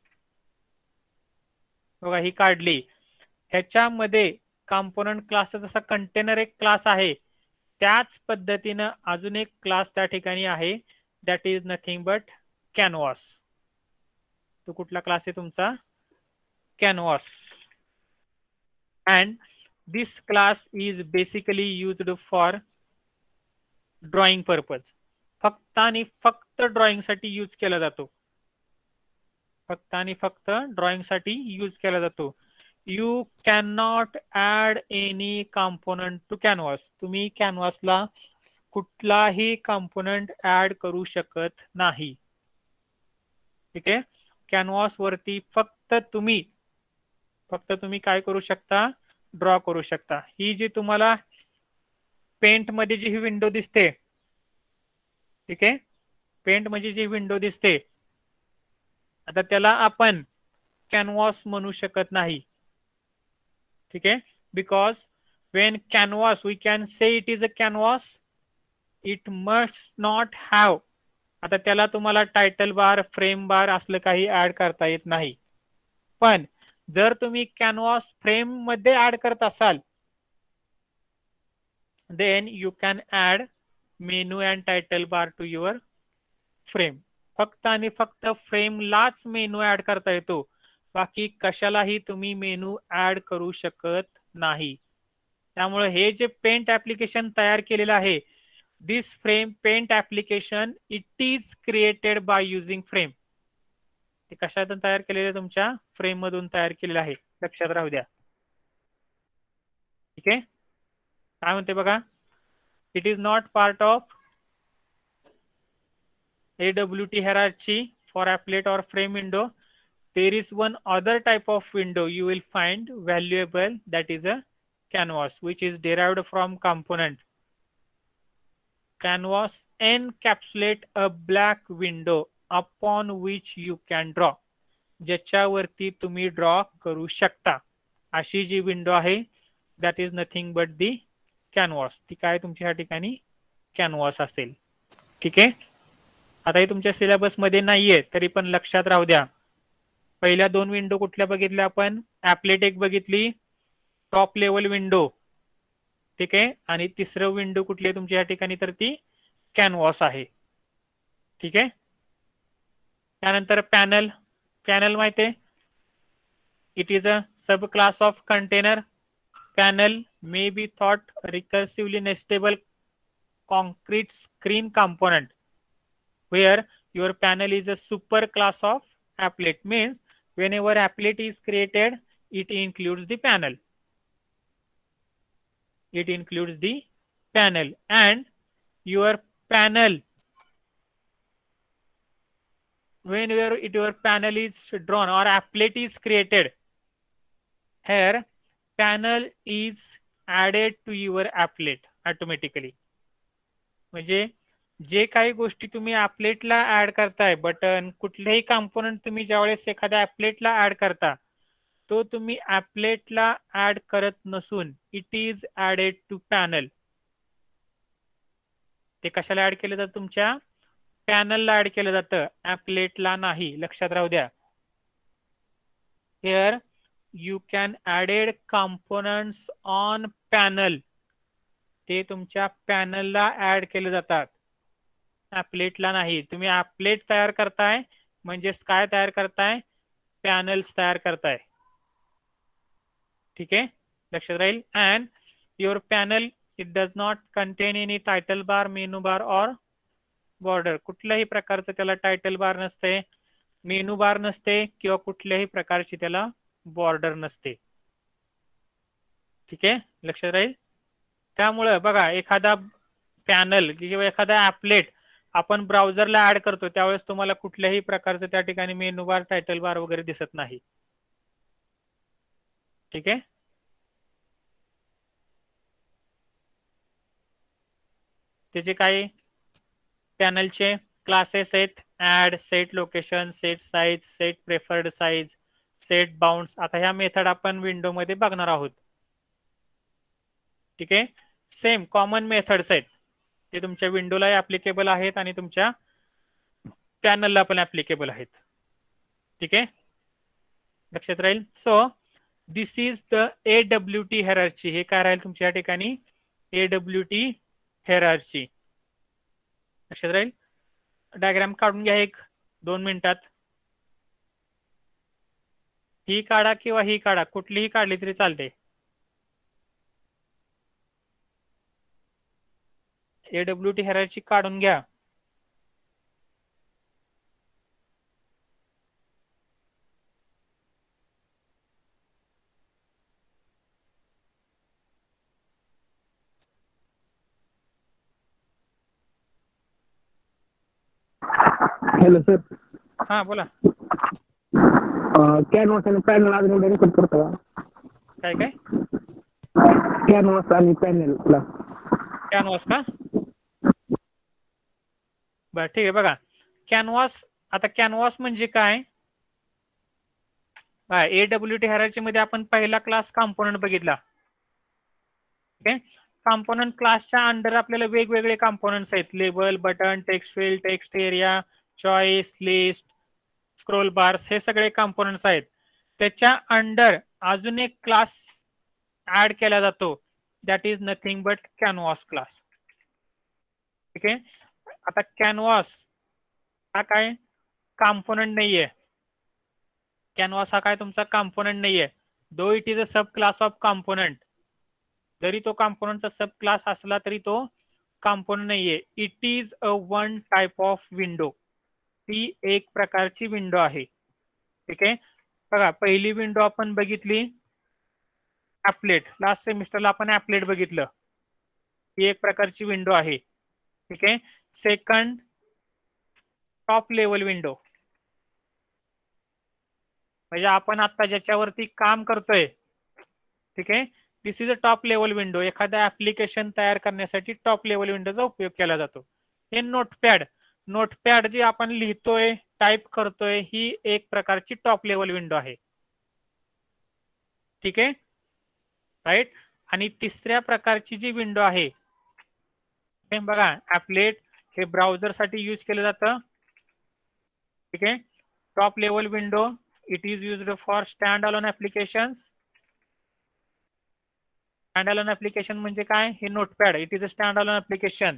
बघा, ही काढली, ह्याच्यामध्ये कॉम्पोनंट क्लासचा जसा कंटेनर एक क्लास आहे, त्याच पद्धतीनं अजून एक क्लास त्या ठिकाणी आहे, that is nothing but canvas. तो कुठला क्लास आहे तुमचा? Canvas. And this class is basically used for drawing purpose. फक्त आणि फक्त ड्रॉइंग साठी यूज केला जातो. फक्त आणि फक्त ड्रॉइंग साठी यूज केला जातो. You can not add any component to canvas. तुम्ही कॅनव्हासला कुठलाही कॉम्पोनंट ऍड करू शकत नाही. ठीक आहे, कॅनव्हास वरती फक्त तुम्ही काय करू शकता? ड्रॉ करू शकता. ही जी तुम्हाला पेंट मध्ये जी ही विंडो दिसते, ठीक आहे, पेंट मध्ये जी विंडो दिसते, आता त्याला आपण कॅनव्हास म्हणू शकत नाही. ठीक आहे, because when canvas we can say it is a canvas, it must not have. आता त्याला तुम्हाला टायटल बार, फ्रेम बार असलं काही ऍड करता येत नाही. पण जर तुम्ही कॅनव्हास फ्रेम मध्ये ऍड करत असाल, then you can add menu and title bar to your frame. फक्त आणि फक्त फ्रेमलाच मेनू ऍड करता येतो, बाकी कशालाही तुम्ही मेनू ऍड करू शकत नाही. त्यामुळे हे जे पेंट ऍप्लिकेशन तयार केलेलं आहे, this frame paint application it is created by using frame. ते कशातून तयार केलेले? तुमच्या फ्रेम मधून तयार केलेलं आहे, लक्षात राहू द्या. ठीक आहे, काय म्हणते बघा, it is not part of AWT hierarchy for applet or frame window. There is one other type of window you will find valuable, that is a canvas, which is derived from component. Canvas encapsulate a black window upon which you can draw. ज्याच्यावरती तुम्ही draw करू शकता, अशी जी window आहे that is nothing but the canvas. ती काय तुमच्या या ठिकाणी कॅनव्हास असेल. ठीक आहे, आता हे तुमच्या सिलेबस मध्ये नाहीये तरी पण लक्षात राहू द्या. पहिल्या दोन विंडो कुठल्या बघितल्या आपण? ॲपलेट एक बघितली, टॉप लेवल विंडो. ठीक आहे, आणि तिसरं विंडो कुठली आहे तुमच्या या ठिकाणी? तर ती कॅनव्हास आहे. ठीक आहे, त्यानंतर पॅनल. Panel माहिती आहे? It is a subclass of container. Panel may be thought recursively nestable concrete screen component, where your panel is a superclass of applet. Means whenever applet is created, it includes the panel. It includes the panel, and your panel, when your panel is drawn or applet is created, here panel is added to your applet automatically. म्हणजे जे काही गोष्टी तुम्ही ऍपलेटला add करताय, button कुठलेही component तुम्ही ज्यावेळेस एखाद्या ऍपलेटला ऍड करता, तो तुम्ही ऍपलेटला ऍड करत नसून it is added to panel. ते कशाला ऍड केलं जातं? तुमच्या पॅनलला ऍड केलं जातं, ऍपलेटला नाही. लक्षात राहू द्या. Here you can added components on panel. ते तुमच्या पॅनलला ऍड केले जातात, ऍपलेटला नाही. तुम्ही ऍपलेट तयार करताय म्हणजेच काय तयार करताय? पॅनल्स तयार करताय. ठीक आहे, लक्षात राहील. And your panel it does not contain any title bar, menu bar और बॉर्डर. कुठल्याही प्रकारचं त्याला टायटल बार नसते, मेनू बार नसते किंवा कुठल्याही प्रकारची त्याला बॉर्डर नसते. ठीक आहे, लक्षात राहील. त्यामुळे बघा, एखादा पॅनल किंवा एखादा ऍपलेट आपण ब्राउझरला ऍड करतो त्यावेळेस तुम्हाला कुठल्याही प्रकारचं त्या ठिकाणी मेनू बार, टायटल बार वगैरे दिसत नाही. ठीक आहे. त्याचे काही पॅनलचे क्लासेस आहेत: add, set location, set size, set preferred size, set bounds. आता ह्या मेथड आपण विंडो मध्ये बघणार आहोत. ठीक आहे, सेम कॉमन मेथड्स आहेत, ते तुमच्या विंडोला ऍप्लिकेबल आहेत आणि तुमच्या पॅनलला पण ऍप्लिकेबल आहेत. ठीक आहे, लक्षात राहील. So this is the AWT hierarchy. हे काय राहील तुमच्या ठिकाणी? AWT hierarchy. लक्षात राहील. डायग्राम काढून घ्या 1-2 मिनिटात. ही काढा किंवा ही काढा, कुठलीही काढली तरी चालते. AWT हायरार्ची काढून घ्या. Hello sir. हा बोला. कॅनव्हास आणि पॅनल अजून रिपोर्ट करतो का? काय काय? कॅनव्हास आणि पॅनलला. कॅनव्हास का? बर, ठीक आहे. बघा, कॅनव्हास, आता कॅनव्हास म्हणजे काय? AWT हायरार्ची मध्ये आपण पहिला क्लास कॉम्पोनंट बघितला. ओके, कॉम्पोनंट क्लासच्या अंडर आपल्याला वेगवेगळे कॉम्पोनंट्स आहेत: label, button, text field, text area, choice, list, scroll bars. हे सगळे कॉम्पोनंट्स आहेत. त्याच्या अंडर अजून एक क्लास ऍड केला जातो, that is nothing but canvas class. ठीक आहे. आता कॅनव्हास हा काय कॉम्पोनंट नाहीये. कॅनव्हास हा काय तुमचा कॉम्पोनंट नाहीये. Though it is a sub class of component. जरी तो कॉम्पोनंटचा सब क्लास असला तरी तो कॉम्पोनंट नाहीये. It is a one type of window. ती एक प्रकारची विंडो आहे. ठीक आहे. बघा, पहिली विंडो आपण बघितली ऍपलेट. लास्ट सेमिस्टरला आपण ऍपलेट बघितलं. ही एक प्रकारची विंडो आहे. ठीक आहे. Second, top level window. म्हणजे आपण आता ज्याच्यावरती काम करतोय, ठीक आहे, this is a top level window. एखादा ऍप्लिकेशन तयार करण्यासाठी टॉप लेवल विंडोचा उपयोग केला जातो. हे नोटपॅड, नोटपॅड जी आपण लिहितोय, टाइप करतोय, ही एक प्रकारची टॉप लेवल विंडो आहे. ठीक आहे, राईट. आणि तिसऱ्या प्रकारची जी विंडो आहे, हे बघा, ऍपलेट हे ब्राउझर साठी यूज केलं जातं. ठीक आहे. Top level window it is used for stand alone applications. Stand alone application म्हणजे काय? हे notepad it is a stand alone application.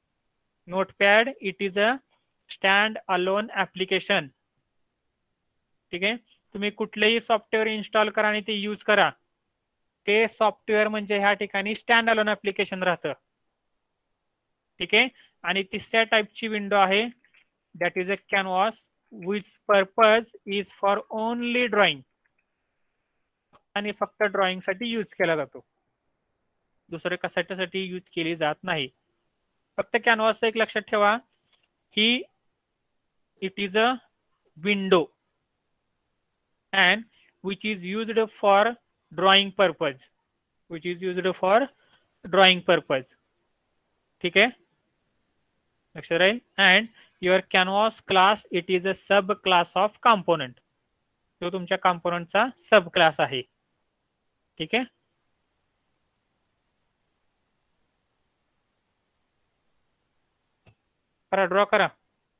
Notepad it is a stand alone application. ठीक आहे. तुम्ही कुठलेही सॉफ्टवेअर इन्स्टॉल करा आणि ते यूज करा, ते सॉफ्टवेअर म्हणजे ह्या ठिकाणी स्टँड अलोन ऍप्लिकेशन राहतं. ठीक आहे. आणि तिसऱ्या टाईपची विंडो आहे that is a canvas which purpose is for only drawing, आणि फक्त ड्रॉइंग साठी यूज केला जातो, दुसरे कशासाठी यूज केली जात नाही. फक्त कॅनव्हास एक लक्षात ठेवा, ही it is a window and which is used for drawing purpose, ठीक आहे, लक्षात राहील. and your canvas class it is a sub class of component, तो तुमच्या componentचा सब क्लास आहे. ठीक आहे. करा, ड्रॉ करा.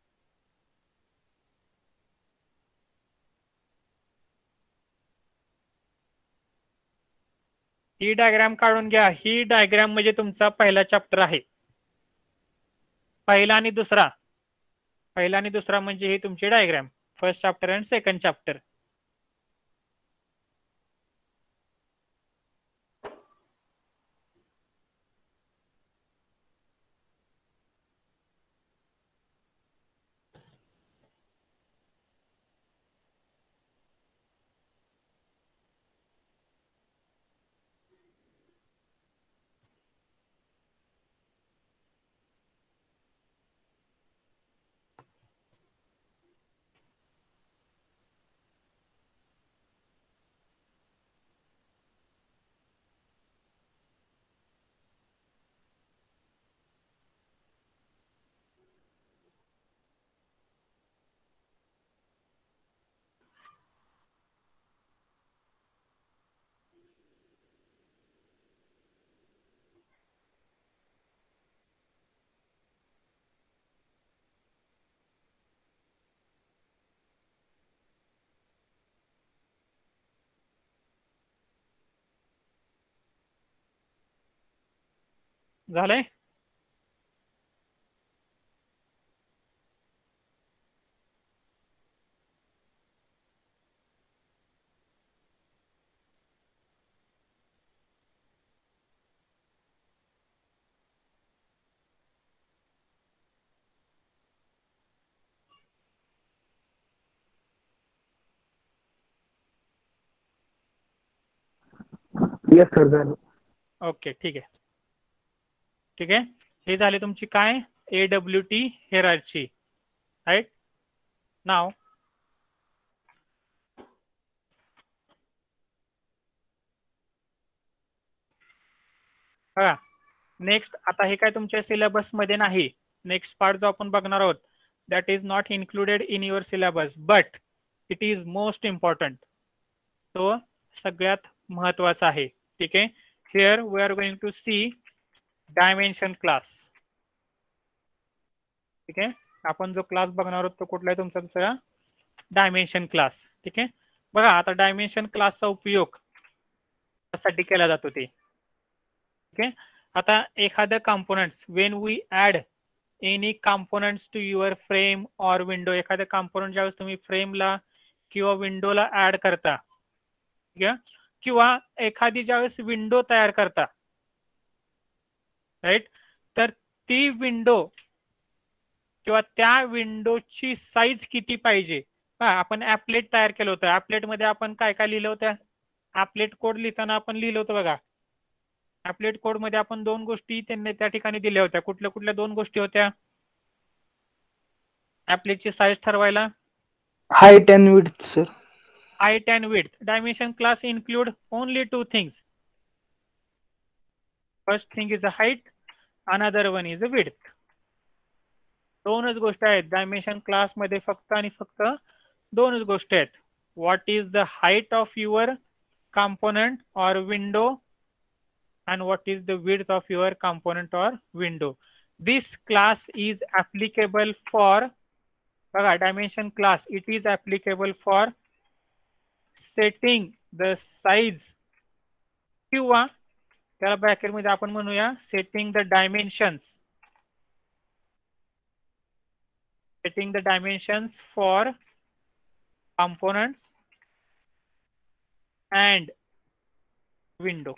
ही डायग्राम काढून घ्या. ही डायग्राम म्हणजे तुमचा पहिला चॅप्टर आहे. पहिला आणि दुसरा म्हणजे ही तुमची diagram, first chapter and second chapter. झालंय. येस सर झालं. ओके, ठीक आहे. ठीक आहे, हे झाले तुमची काय AWT हिरार्ची, राईट. नाव बघा, नेक्स्ट आता हे काय तुमच्या सिलेबस मध्ये नाही. नेक्स्ट पार्ट जो आपण बघणार आहोत that is not included in your syllabus but it is most important, तो सगळ्यात महत्वाचा आहे. ठीक आहे. Here we are going to see dimension class. ठीक आहे, आपण जो क्लास बघणार आहोत तो कुठला आहे तुमचा, दुसरा डायमेन्शन क्लास. ठीक आहे. बघा, आता डायमेन्शन क्लासचा उपयोग कशासाठी केला जातो ते. ठीक आहे. आता एखादं components when we add any components to your frame or window, एखादं कॉम्पोनंट ज्यावेळेस तुम्ही फ्रेमला किंवा विंडोला ऍड करता, ठीक आहे, किंवा एखादी ज्यावेळेस विंडो तयार करता, राईट, तर ती विंडो किंवा त्या विंडोची साईज किती पाहिजे. आपण ऍपलेट तयार केलं होतं. ऍपलेट मध्ये आपण काय काय लिहिलं होतं, ऍपलेट कोड लिहिताना आपण लिहिलं होतं बघा. ऍपलेट कोड मध्ये आपण दोन गोष्टी त्यांनी त्या ठिकाणी दिल्या होत्या. कुठल्या कुठल्या दोन गोष्टी होत्या ऍपलेटची साईज ठरवायला? Height and width sir. height and width. Dimension class include only two things. First thing is a height, another one is a width. दोनच गोष्टी आहेत डायमेन्शन क्लास मध्ये, फक्त आणि फक्त दोनच गोष्टी आहेत. What is the height of your component or window and what is the width of your component or window. This class is applicable for, बघा, dimension class it is applicable for setting the size किंवा त्याला bracket मध्ये आपण म्हणूया setting the dimensions, setting the dimensions for components and window.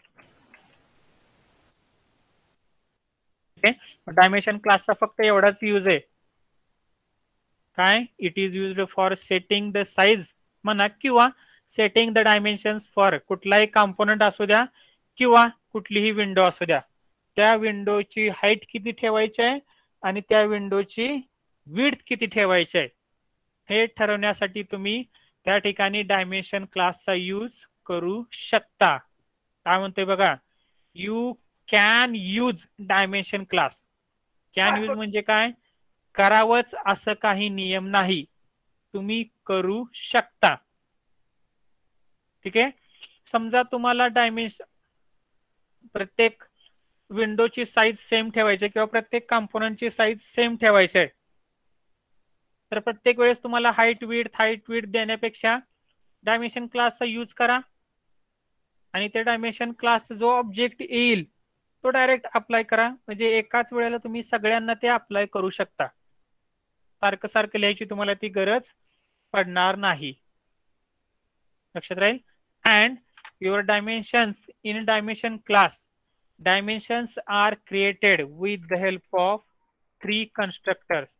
ओके, dimension क्लासचा फक्त एवढाच यूज आहे काय, it is used for setting the size म्हणा किंवा सेटिंग द डायमेन्शन्स फॉर कुठलाही कंपोनंट असू द्या किंवा कुठलीही विंडो असू द्या, त्या विंडोची हाईट किती ठेवायची आहे आणि त्या विंडोची विड्थ किती ठेवायची आहे हे ठरवण्यासाठी तुम्ही त्या ठिकाणी डायमेन्शन क्लासचा यूज करू शकता. काय म्हणतोय बघा, you can use dimension class. Can use म्हणजे काय, करावंच असं काही नियम नाही, तुम्ही करू शकता. ठीक आहे, समजा तुम्हाला डायमेन्शन प्रत्येक विंडोची साईज सेम ठेवायची किंवा प्रत्येक कंपोनंटची साईज सेम ठेवायची आहे, तर प्रत्येक वेळेस तुम्हाला हाईट विड्थ देण्यापेक्षा डायमेन्शन क्लासचा यूज करा आणि ते डायमेन्शन क्लास जो ऑब्जेक्ट येईल तो डायरेक्ट अप्लाय करा, म्हणजे एकाच वेळेला तुम्ही सगळ्यांना ते अप्लाय करू शकता. सारखं सारखं लिहायची तुम्हाला ती गरज पडणार नाही. लक्षात राहील. And your dimensions in dimension class, dimensions are created with the help of 3 constructors.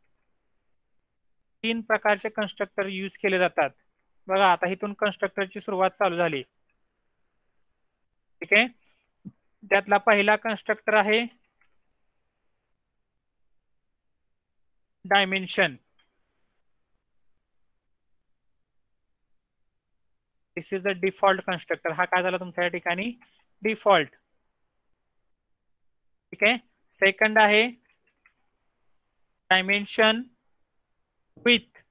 3 प्रकारचे कन्स्ट्रक्टर यूज केले जातात. बघा आता इथून कन्स्ट्रक्टरची सुरुवात चालू झाली. ठीक आहे, त्यातला पहिला कन्स्ट्रक्टर आहे dimension. This is a default constructor. हा काय झाला तुमच्या या ठिकाणी डिफॉल्ट. ठीक आहे, सेकंड आहे dimension with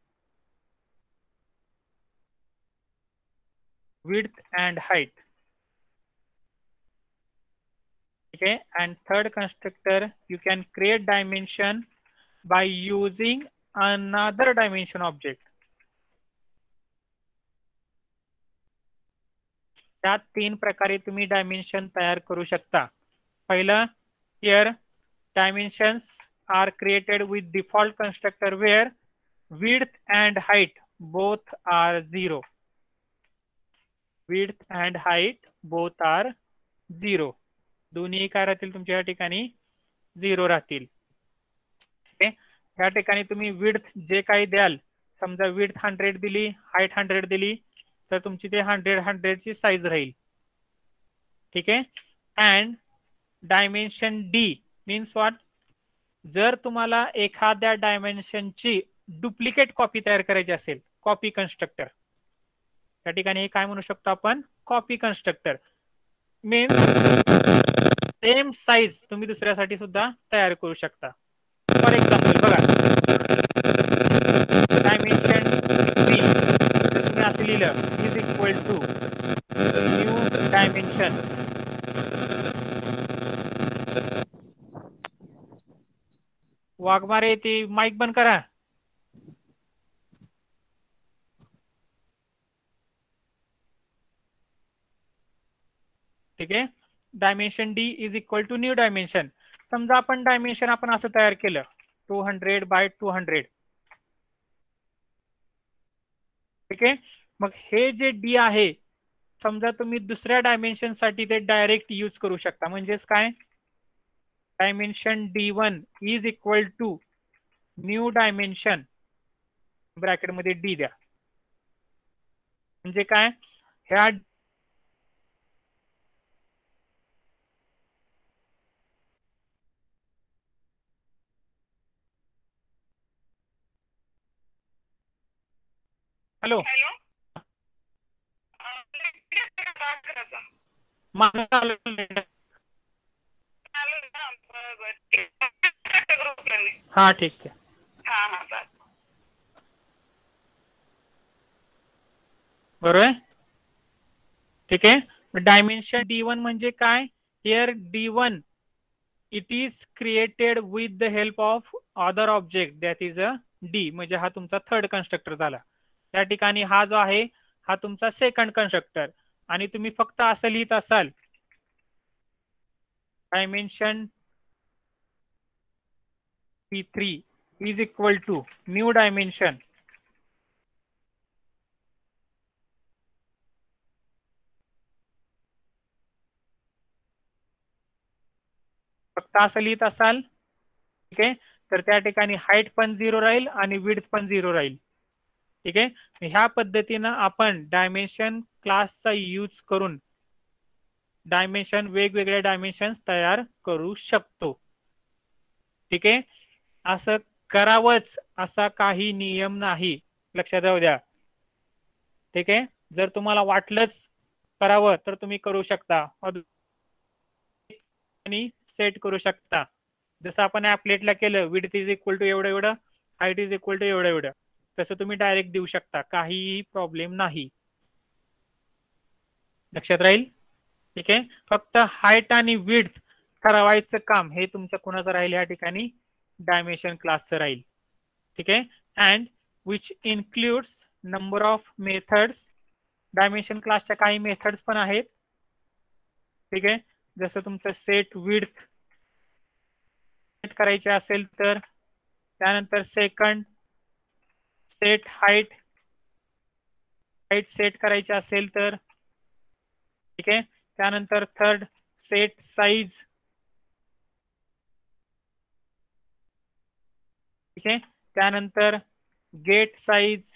width and height. Okay, and third constructor, you can create dimension by using another dimension object. त्या 3 प्रकारे तुम्ही डायमेन्शन तयार करू शकता. पहिलं, here dimensions are created with default constructor where width and height both are 0. width and height both are 0. दोन्ही काय राहतील तुमच्या या ठिकाणी 0 राहतील. या ठिकाणी तुम्ही विड्थ जे काही द्याल, समजा विड्थ 100 दिली, हाईट 100 दिली, तर तुमची ते 100 ची साईज राहील. ठीक आहे, and dimension d means what, जर तुम्हाला एखाद्या डायमेन्शनची डुप्लिकेट कॉपी तयार करायची असेल, कॉपी कन्स्ट्रक्टर, त्या ठिकाणी काय म्हणू शकतो आपण, copy constructor means same size तुम्ही दुसऱ्यासाठी सुद्धा तयार करू शकता. फॉर एक्झाम्पल बघा, डायमेन्शन बी तुम्ही असं लिहिलं is equal to new dimension Waghmare, ती माईक बंद करा. ठीक आहे, dimension d is equal to new dimension. समजा आपण डायमेन्शन आपण असं तयार केलं 200 बाय 200. ठीक आहे, मग हे जे डी आहे, समजा तुम्ही दुसऱ्या डायमेन्शन साठी ते डायरेक्ट यूज करू शकता. म्हणजेच काय, dimension D1 is equal to new dimension bracket मध्ये डी द्या. म्हणजे काय, ह्या हॅलो माझं हा ठीक आहे. बरोबर आहे. ठीक आहे, डायमेन्शन D1 म्हणजे काय, here D1 it is created with the help of other object that is a d. म्हणजे हा तुमचा थर्ड कन्स्ट्रक्टर झाला. त्या ठिकाणी हा जो आहे हा तुमचा सेकंड कन्स्ट्रक्टर. आणि तुम्ही फक्त असं लिहित असाल dimension P3 is equal to new dimension फक्त असं लिहित असाल, ठीक आहे, तर त्या ठिकाणी हाईट पण 0 राहील आणि विड्थ पण 0 राहील. ठीक आहे, ह्या पद्धतीनं आपण डायमेन्शन क्लासचा यूज करून डायमेन्शन वेगवेगळे डायमेन्शन्स तयार करू शकतो. ठीक आहे, असं करावंच असा काही नियम नाही, लक्षात राहू द्या. ठीक आहे, जर तुम्हाला वाटलंच करावं तर तुम्ही करू शकता आणि सेट करू शकता. जसं आपण ऍपलेटला केलं, विड्थ इज इक्वल टू एवढं एवढं, हाईट इज इक्वल टू एवढं एवढं, तसं तुम्ही डायरेक्ट देऊ शकता, काहीही प्रॉब्लेम नाही. लक्षात राहील. ठीक आहे, फक्त हाईट आणि विड्थ ठरवायचं काम हे तुमच्या कुणाचं राहील या ठिकाणी, डायमेन्शन क्लासचं राहील. ठीक आहे, and which includes number of methods. Dimension क्लासच्या काही मेथड्स पण आहेत. ठीक आहे, जसं तुमचं सेट विड्थ सेट करायचे असेल तर, त्यानंतर सेकंड सेट हाईट सेट करायचे असेल तर, ठीक आहे, त्यानंतर थर्ड सेट साइज. ठीक आहे, त्यानंतर गेट साइज.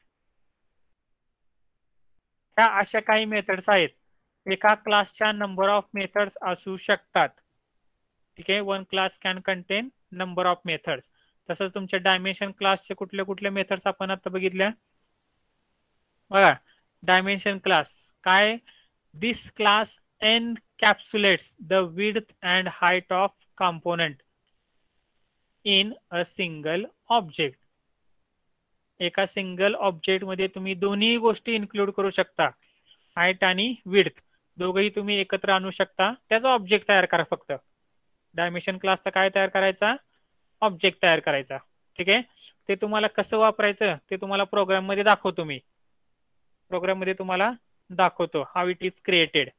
ह्या अशा काही मेथड्स आहेत. एका क्लासच्या नंबर ऑफ मेथड्स असू शकतात. ठीक आहे, one class can contain number of methods. तसंच तुमच्या डायमेन्शन क्लासचे कुठले कुठले मेथड्स आपण आता बघितल्या बघा. डायमेन्शन क्लास काय, this class encapsulates the width and height of component in a single object. एका सिंगल ऑब्जेक्ट मध्ये तुम्ही दोन्ही गोष्टी इन्क्लूड करू शकता, हाईट आणि विड्थ दोघंही तुम्ही एकत्र आणू शकता. त्याचा ऑब्जेक्ट तयार करा. फक्त डायमेन्शन क्लासचा काय तयार करायचा, ऑब्जेक्ट तयार करायचा. ठीक आहे, ते तुम्हाला कसं वापरायचं ते तुम्हाला प्रोग्राम मध्ये दाखवतो. मी प्रोग्राम मध्ये तुम्हाला दाखवतो हाऊ इट इज क्रिएटेड.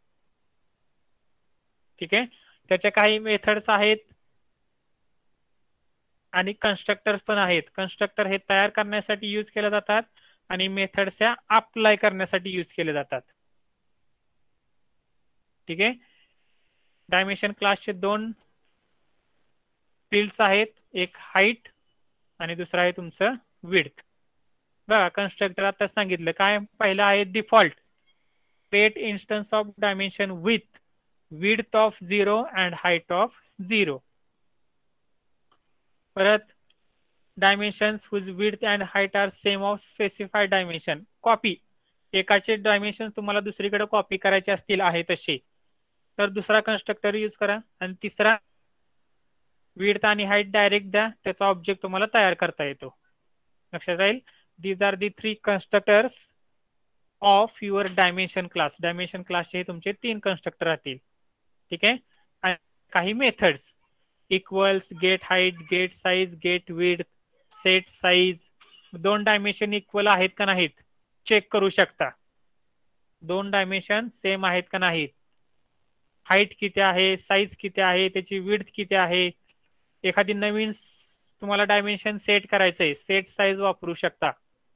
ठीक आहे, त्याच्या काही मेथड्स आहेत आणि कन्स्ट्रक्टर्स पण आहेत. कन्स्ट्रक्टर हे तयार करण्यासाठी यूज केले जातात आणि मेथड्स या अप्लाय करण्यासाठी यूज केले जातात. ठीक आहे, डायमेन्शन क्लासचे दोन फील्ड्स आहेत, एक हाईट आणि दुसरा आहे तुमचं विड्थ. बघा, कन्स्ट्रक्टर आता सांगितलं काय, पहिला आहे default create instance of dimension with width of 0 and height of 0. परत dimensions whose width and height are same of specified dimension. Copy, एकाचे डायमेन्शन तुम्हाला दुसरीकडे कॉपी करायचे असतील आहे तसे तर दुसरा कन्स्ट्रक्टर यूज करा. आणि तिसरा विड्थ आणि हाईट डायरेक्ट द्या, त्याचा ऑब्जेक्ट तुम्हाला तयार करता येतो. लक्षात राहील. These are the 3 constructors of your dimension class. Dimension क्लासचे तुमचे 3 कन्स्ट्रक्टर राहतील. ठीक आहे, काही methods equals, get height, get size, get width, set size. 2 dimension equal आहेत का नाहीत चेक करू शकता. 2 डायमेन्शन सेम आहेत का नाहीत, हाईट किती आहे, साइज किती आहे, त्याची विड्थ किती आहे. एखादी नवीन तुम्हाला डायमेन्शन सेट करायचंय, सेट साइज वापरू शकता.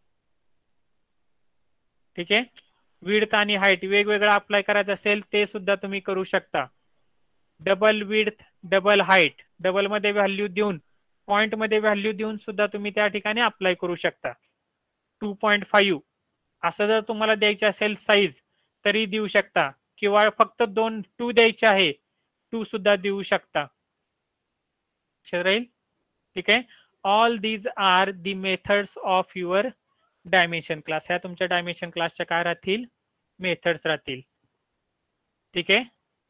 ठीक आहे, विड्थ आणि हाईट वेगवेगळं अप्लाय करायचं असेल ते सुद्धा तुम्ही करू शकता. Double width double height, double मध्ये व्हॅल्यू देऊन पॉइंट मध्ये व्हॅल्यू देऊन सुद्धा तुम्ही त्या ठिकाणी अप्लाय करू शकता. 2.5 असं जर तुम्हाला द्यायचे असेल साईज तरी देऊ शकता, किंवा फक्त 2 द्यायचे आहे 2 सुद्धा देऊ शकता. राहील. ठीक आहे, all these are the methods of your dimension class. ह्या तुमच्या डायमेन्शन क्लासच्या काय राहतील, मेथड्स राहतील. ठीक आहे,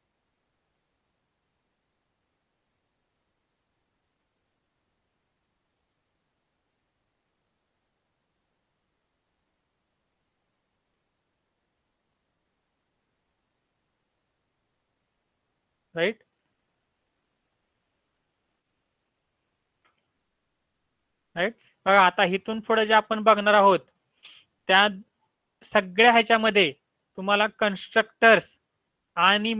राईट. राईट, बघा आता इथून पुढे जे आपण बघणार आहोत त्या सगळ्या ह्याच्यामध्ये तुम्हाला कन्स्ट्रक्टर्स आणि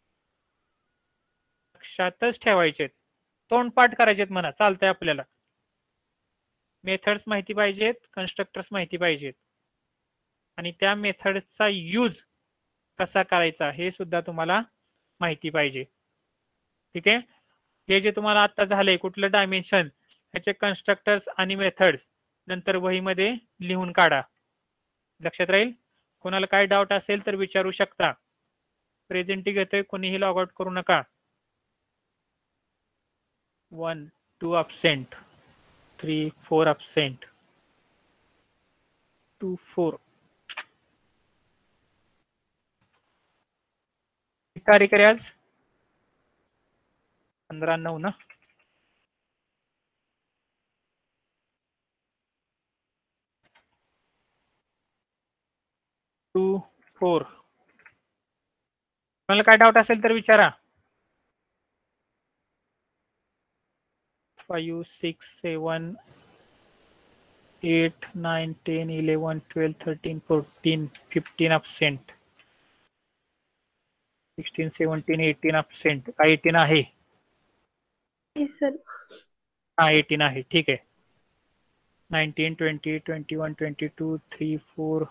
लक्षातच ठेवायचे, तोंडपाठ करायचेत म्हणा, चालतंय. आपल्याला मेथड्स माहिती पाहिजेत, कन्स्ट्रक्टर्स माहिती पाहिजेत आणि त्या मेथडचा यूज कसा करायचा हे सुद्धा तुम्हाला माहिती पाहिजे. ठीक आहे, हे जे तुम्हाला आता झालंय कुठलं डायमेन्शन ह्याचे कन्स्ट्रक्टर्स आणि मेथड्स नंतर वहीमध्ये लिहून काढा. लक्षात राहील. कोणाला काय डाऊट असेल तर विचारू शकता. प्रेझेंटी घेतोय, कोणीही लॉग आउट करू नका. 1 2 absent 3 4 absent 2 4. तारीख आहे आज 15/9 ना. टू 4. मला काय डाऊट असेल तर विचारा. 5 6 7 8 9 10 11 12 13 14 15 absent 16 17 18 absent. का 18 आहे? सर हा 18 आहे. ठीक आहे. 19 20 21 22 3 4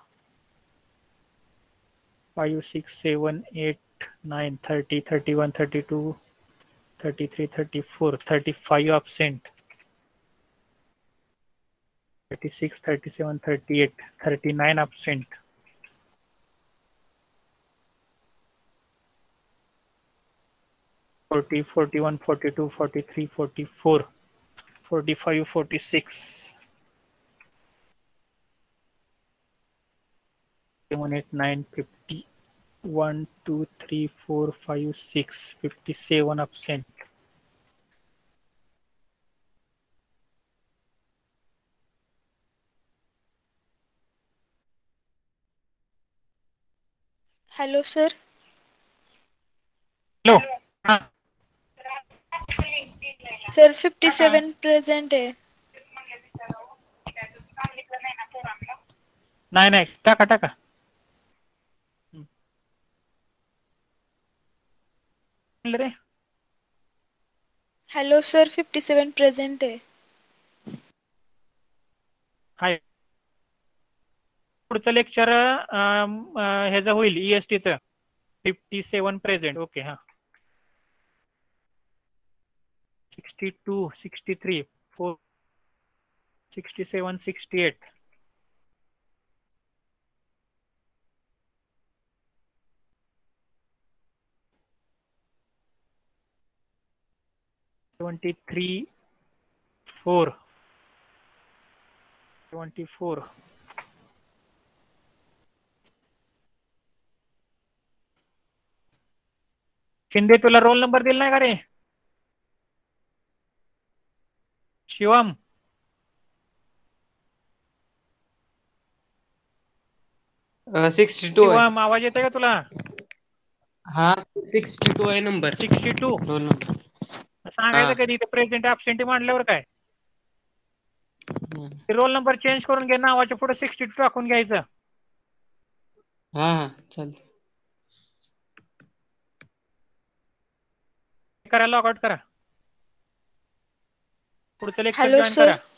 5 6 7 8 9 30 31 32 33 34 35 absent 36 37 38 39 absent 40 41 42 43 44 45 46 7 8 9 50 1 2 3 4 5 6 57 absent. Hello sir. Hello. हा सर 57 प्रेझेंट आहे. नाही नाही टाका टाका. रे हॅलो सर 57 प्रेझेंट आहे. हाय. पुढचं लेक्चर ह्याचं होईल ESTचं 57 प्रेझेंट. ओके. हा 62 63 4 67 68 23 4 24 शिंदे तुला रोल नंबर दिला नाही का रे? शिवम 62 आहे. शिवम आवाज येतोय का तुला? हा 62 आहे नंबर. 62 roll number. सांगायचं कधी इथे प्रेझेंट ऍबसेंट मांडल्यावर काय रोल नंबर चेंज करून घे, नावाच्या पुढे 62 टाकून घ्यायचं. हा हा चालतंय. करा, लॉग आउट करा. पुढचं लेक्चर हॅलो जॉईन सर. करा.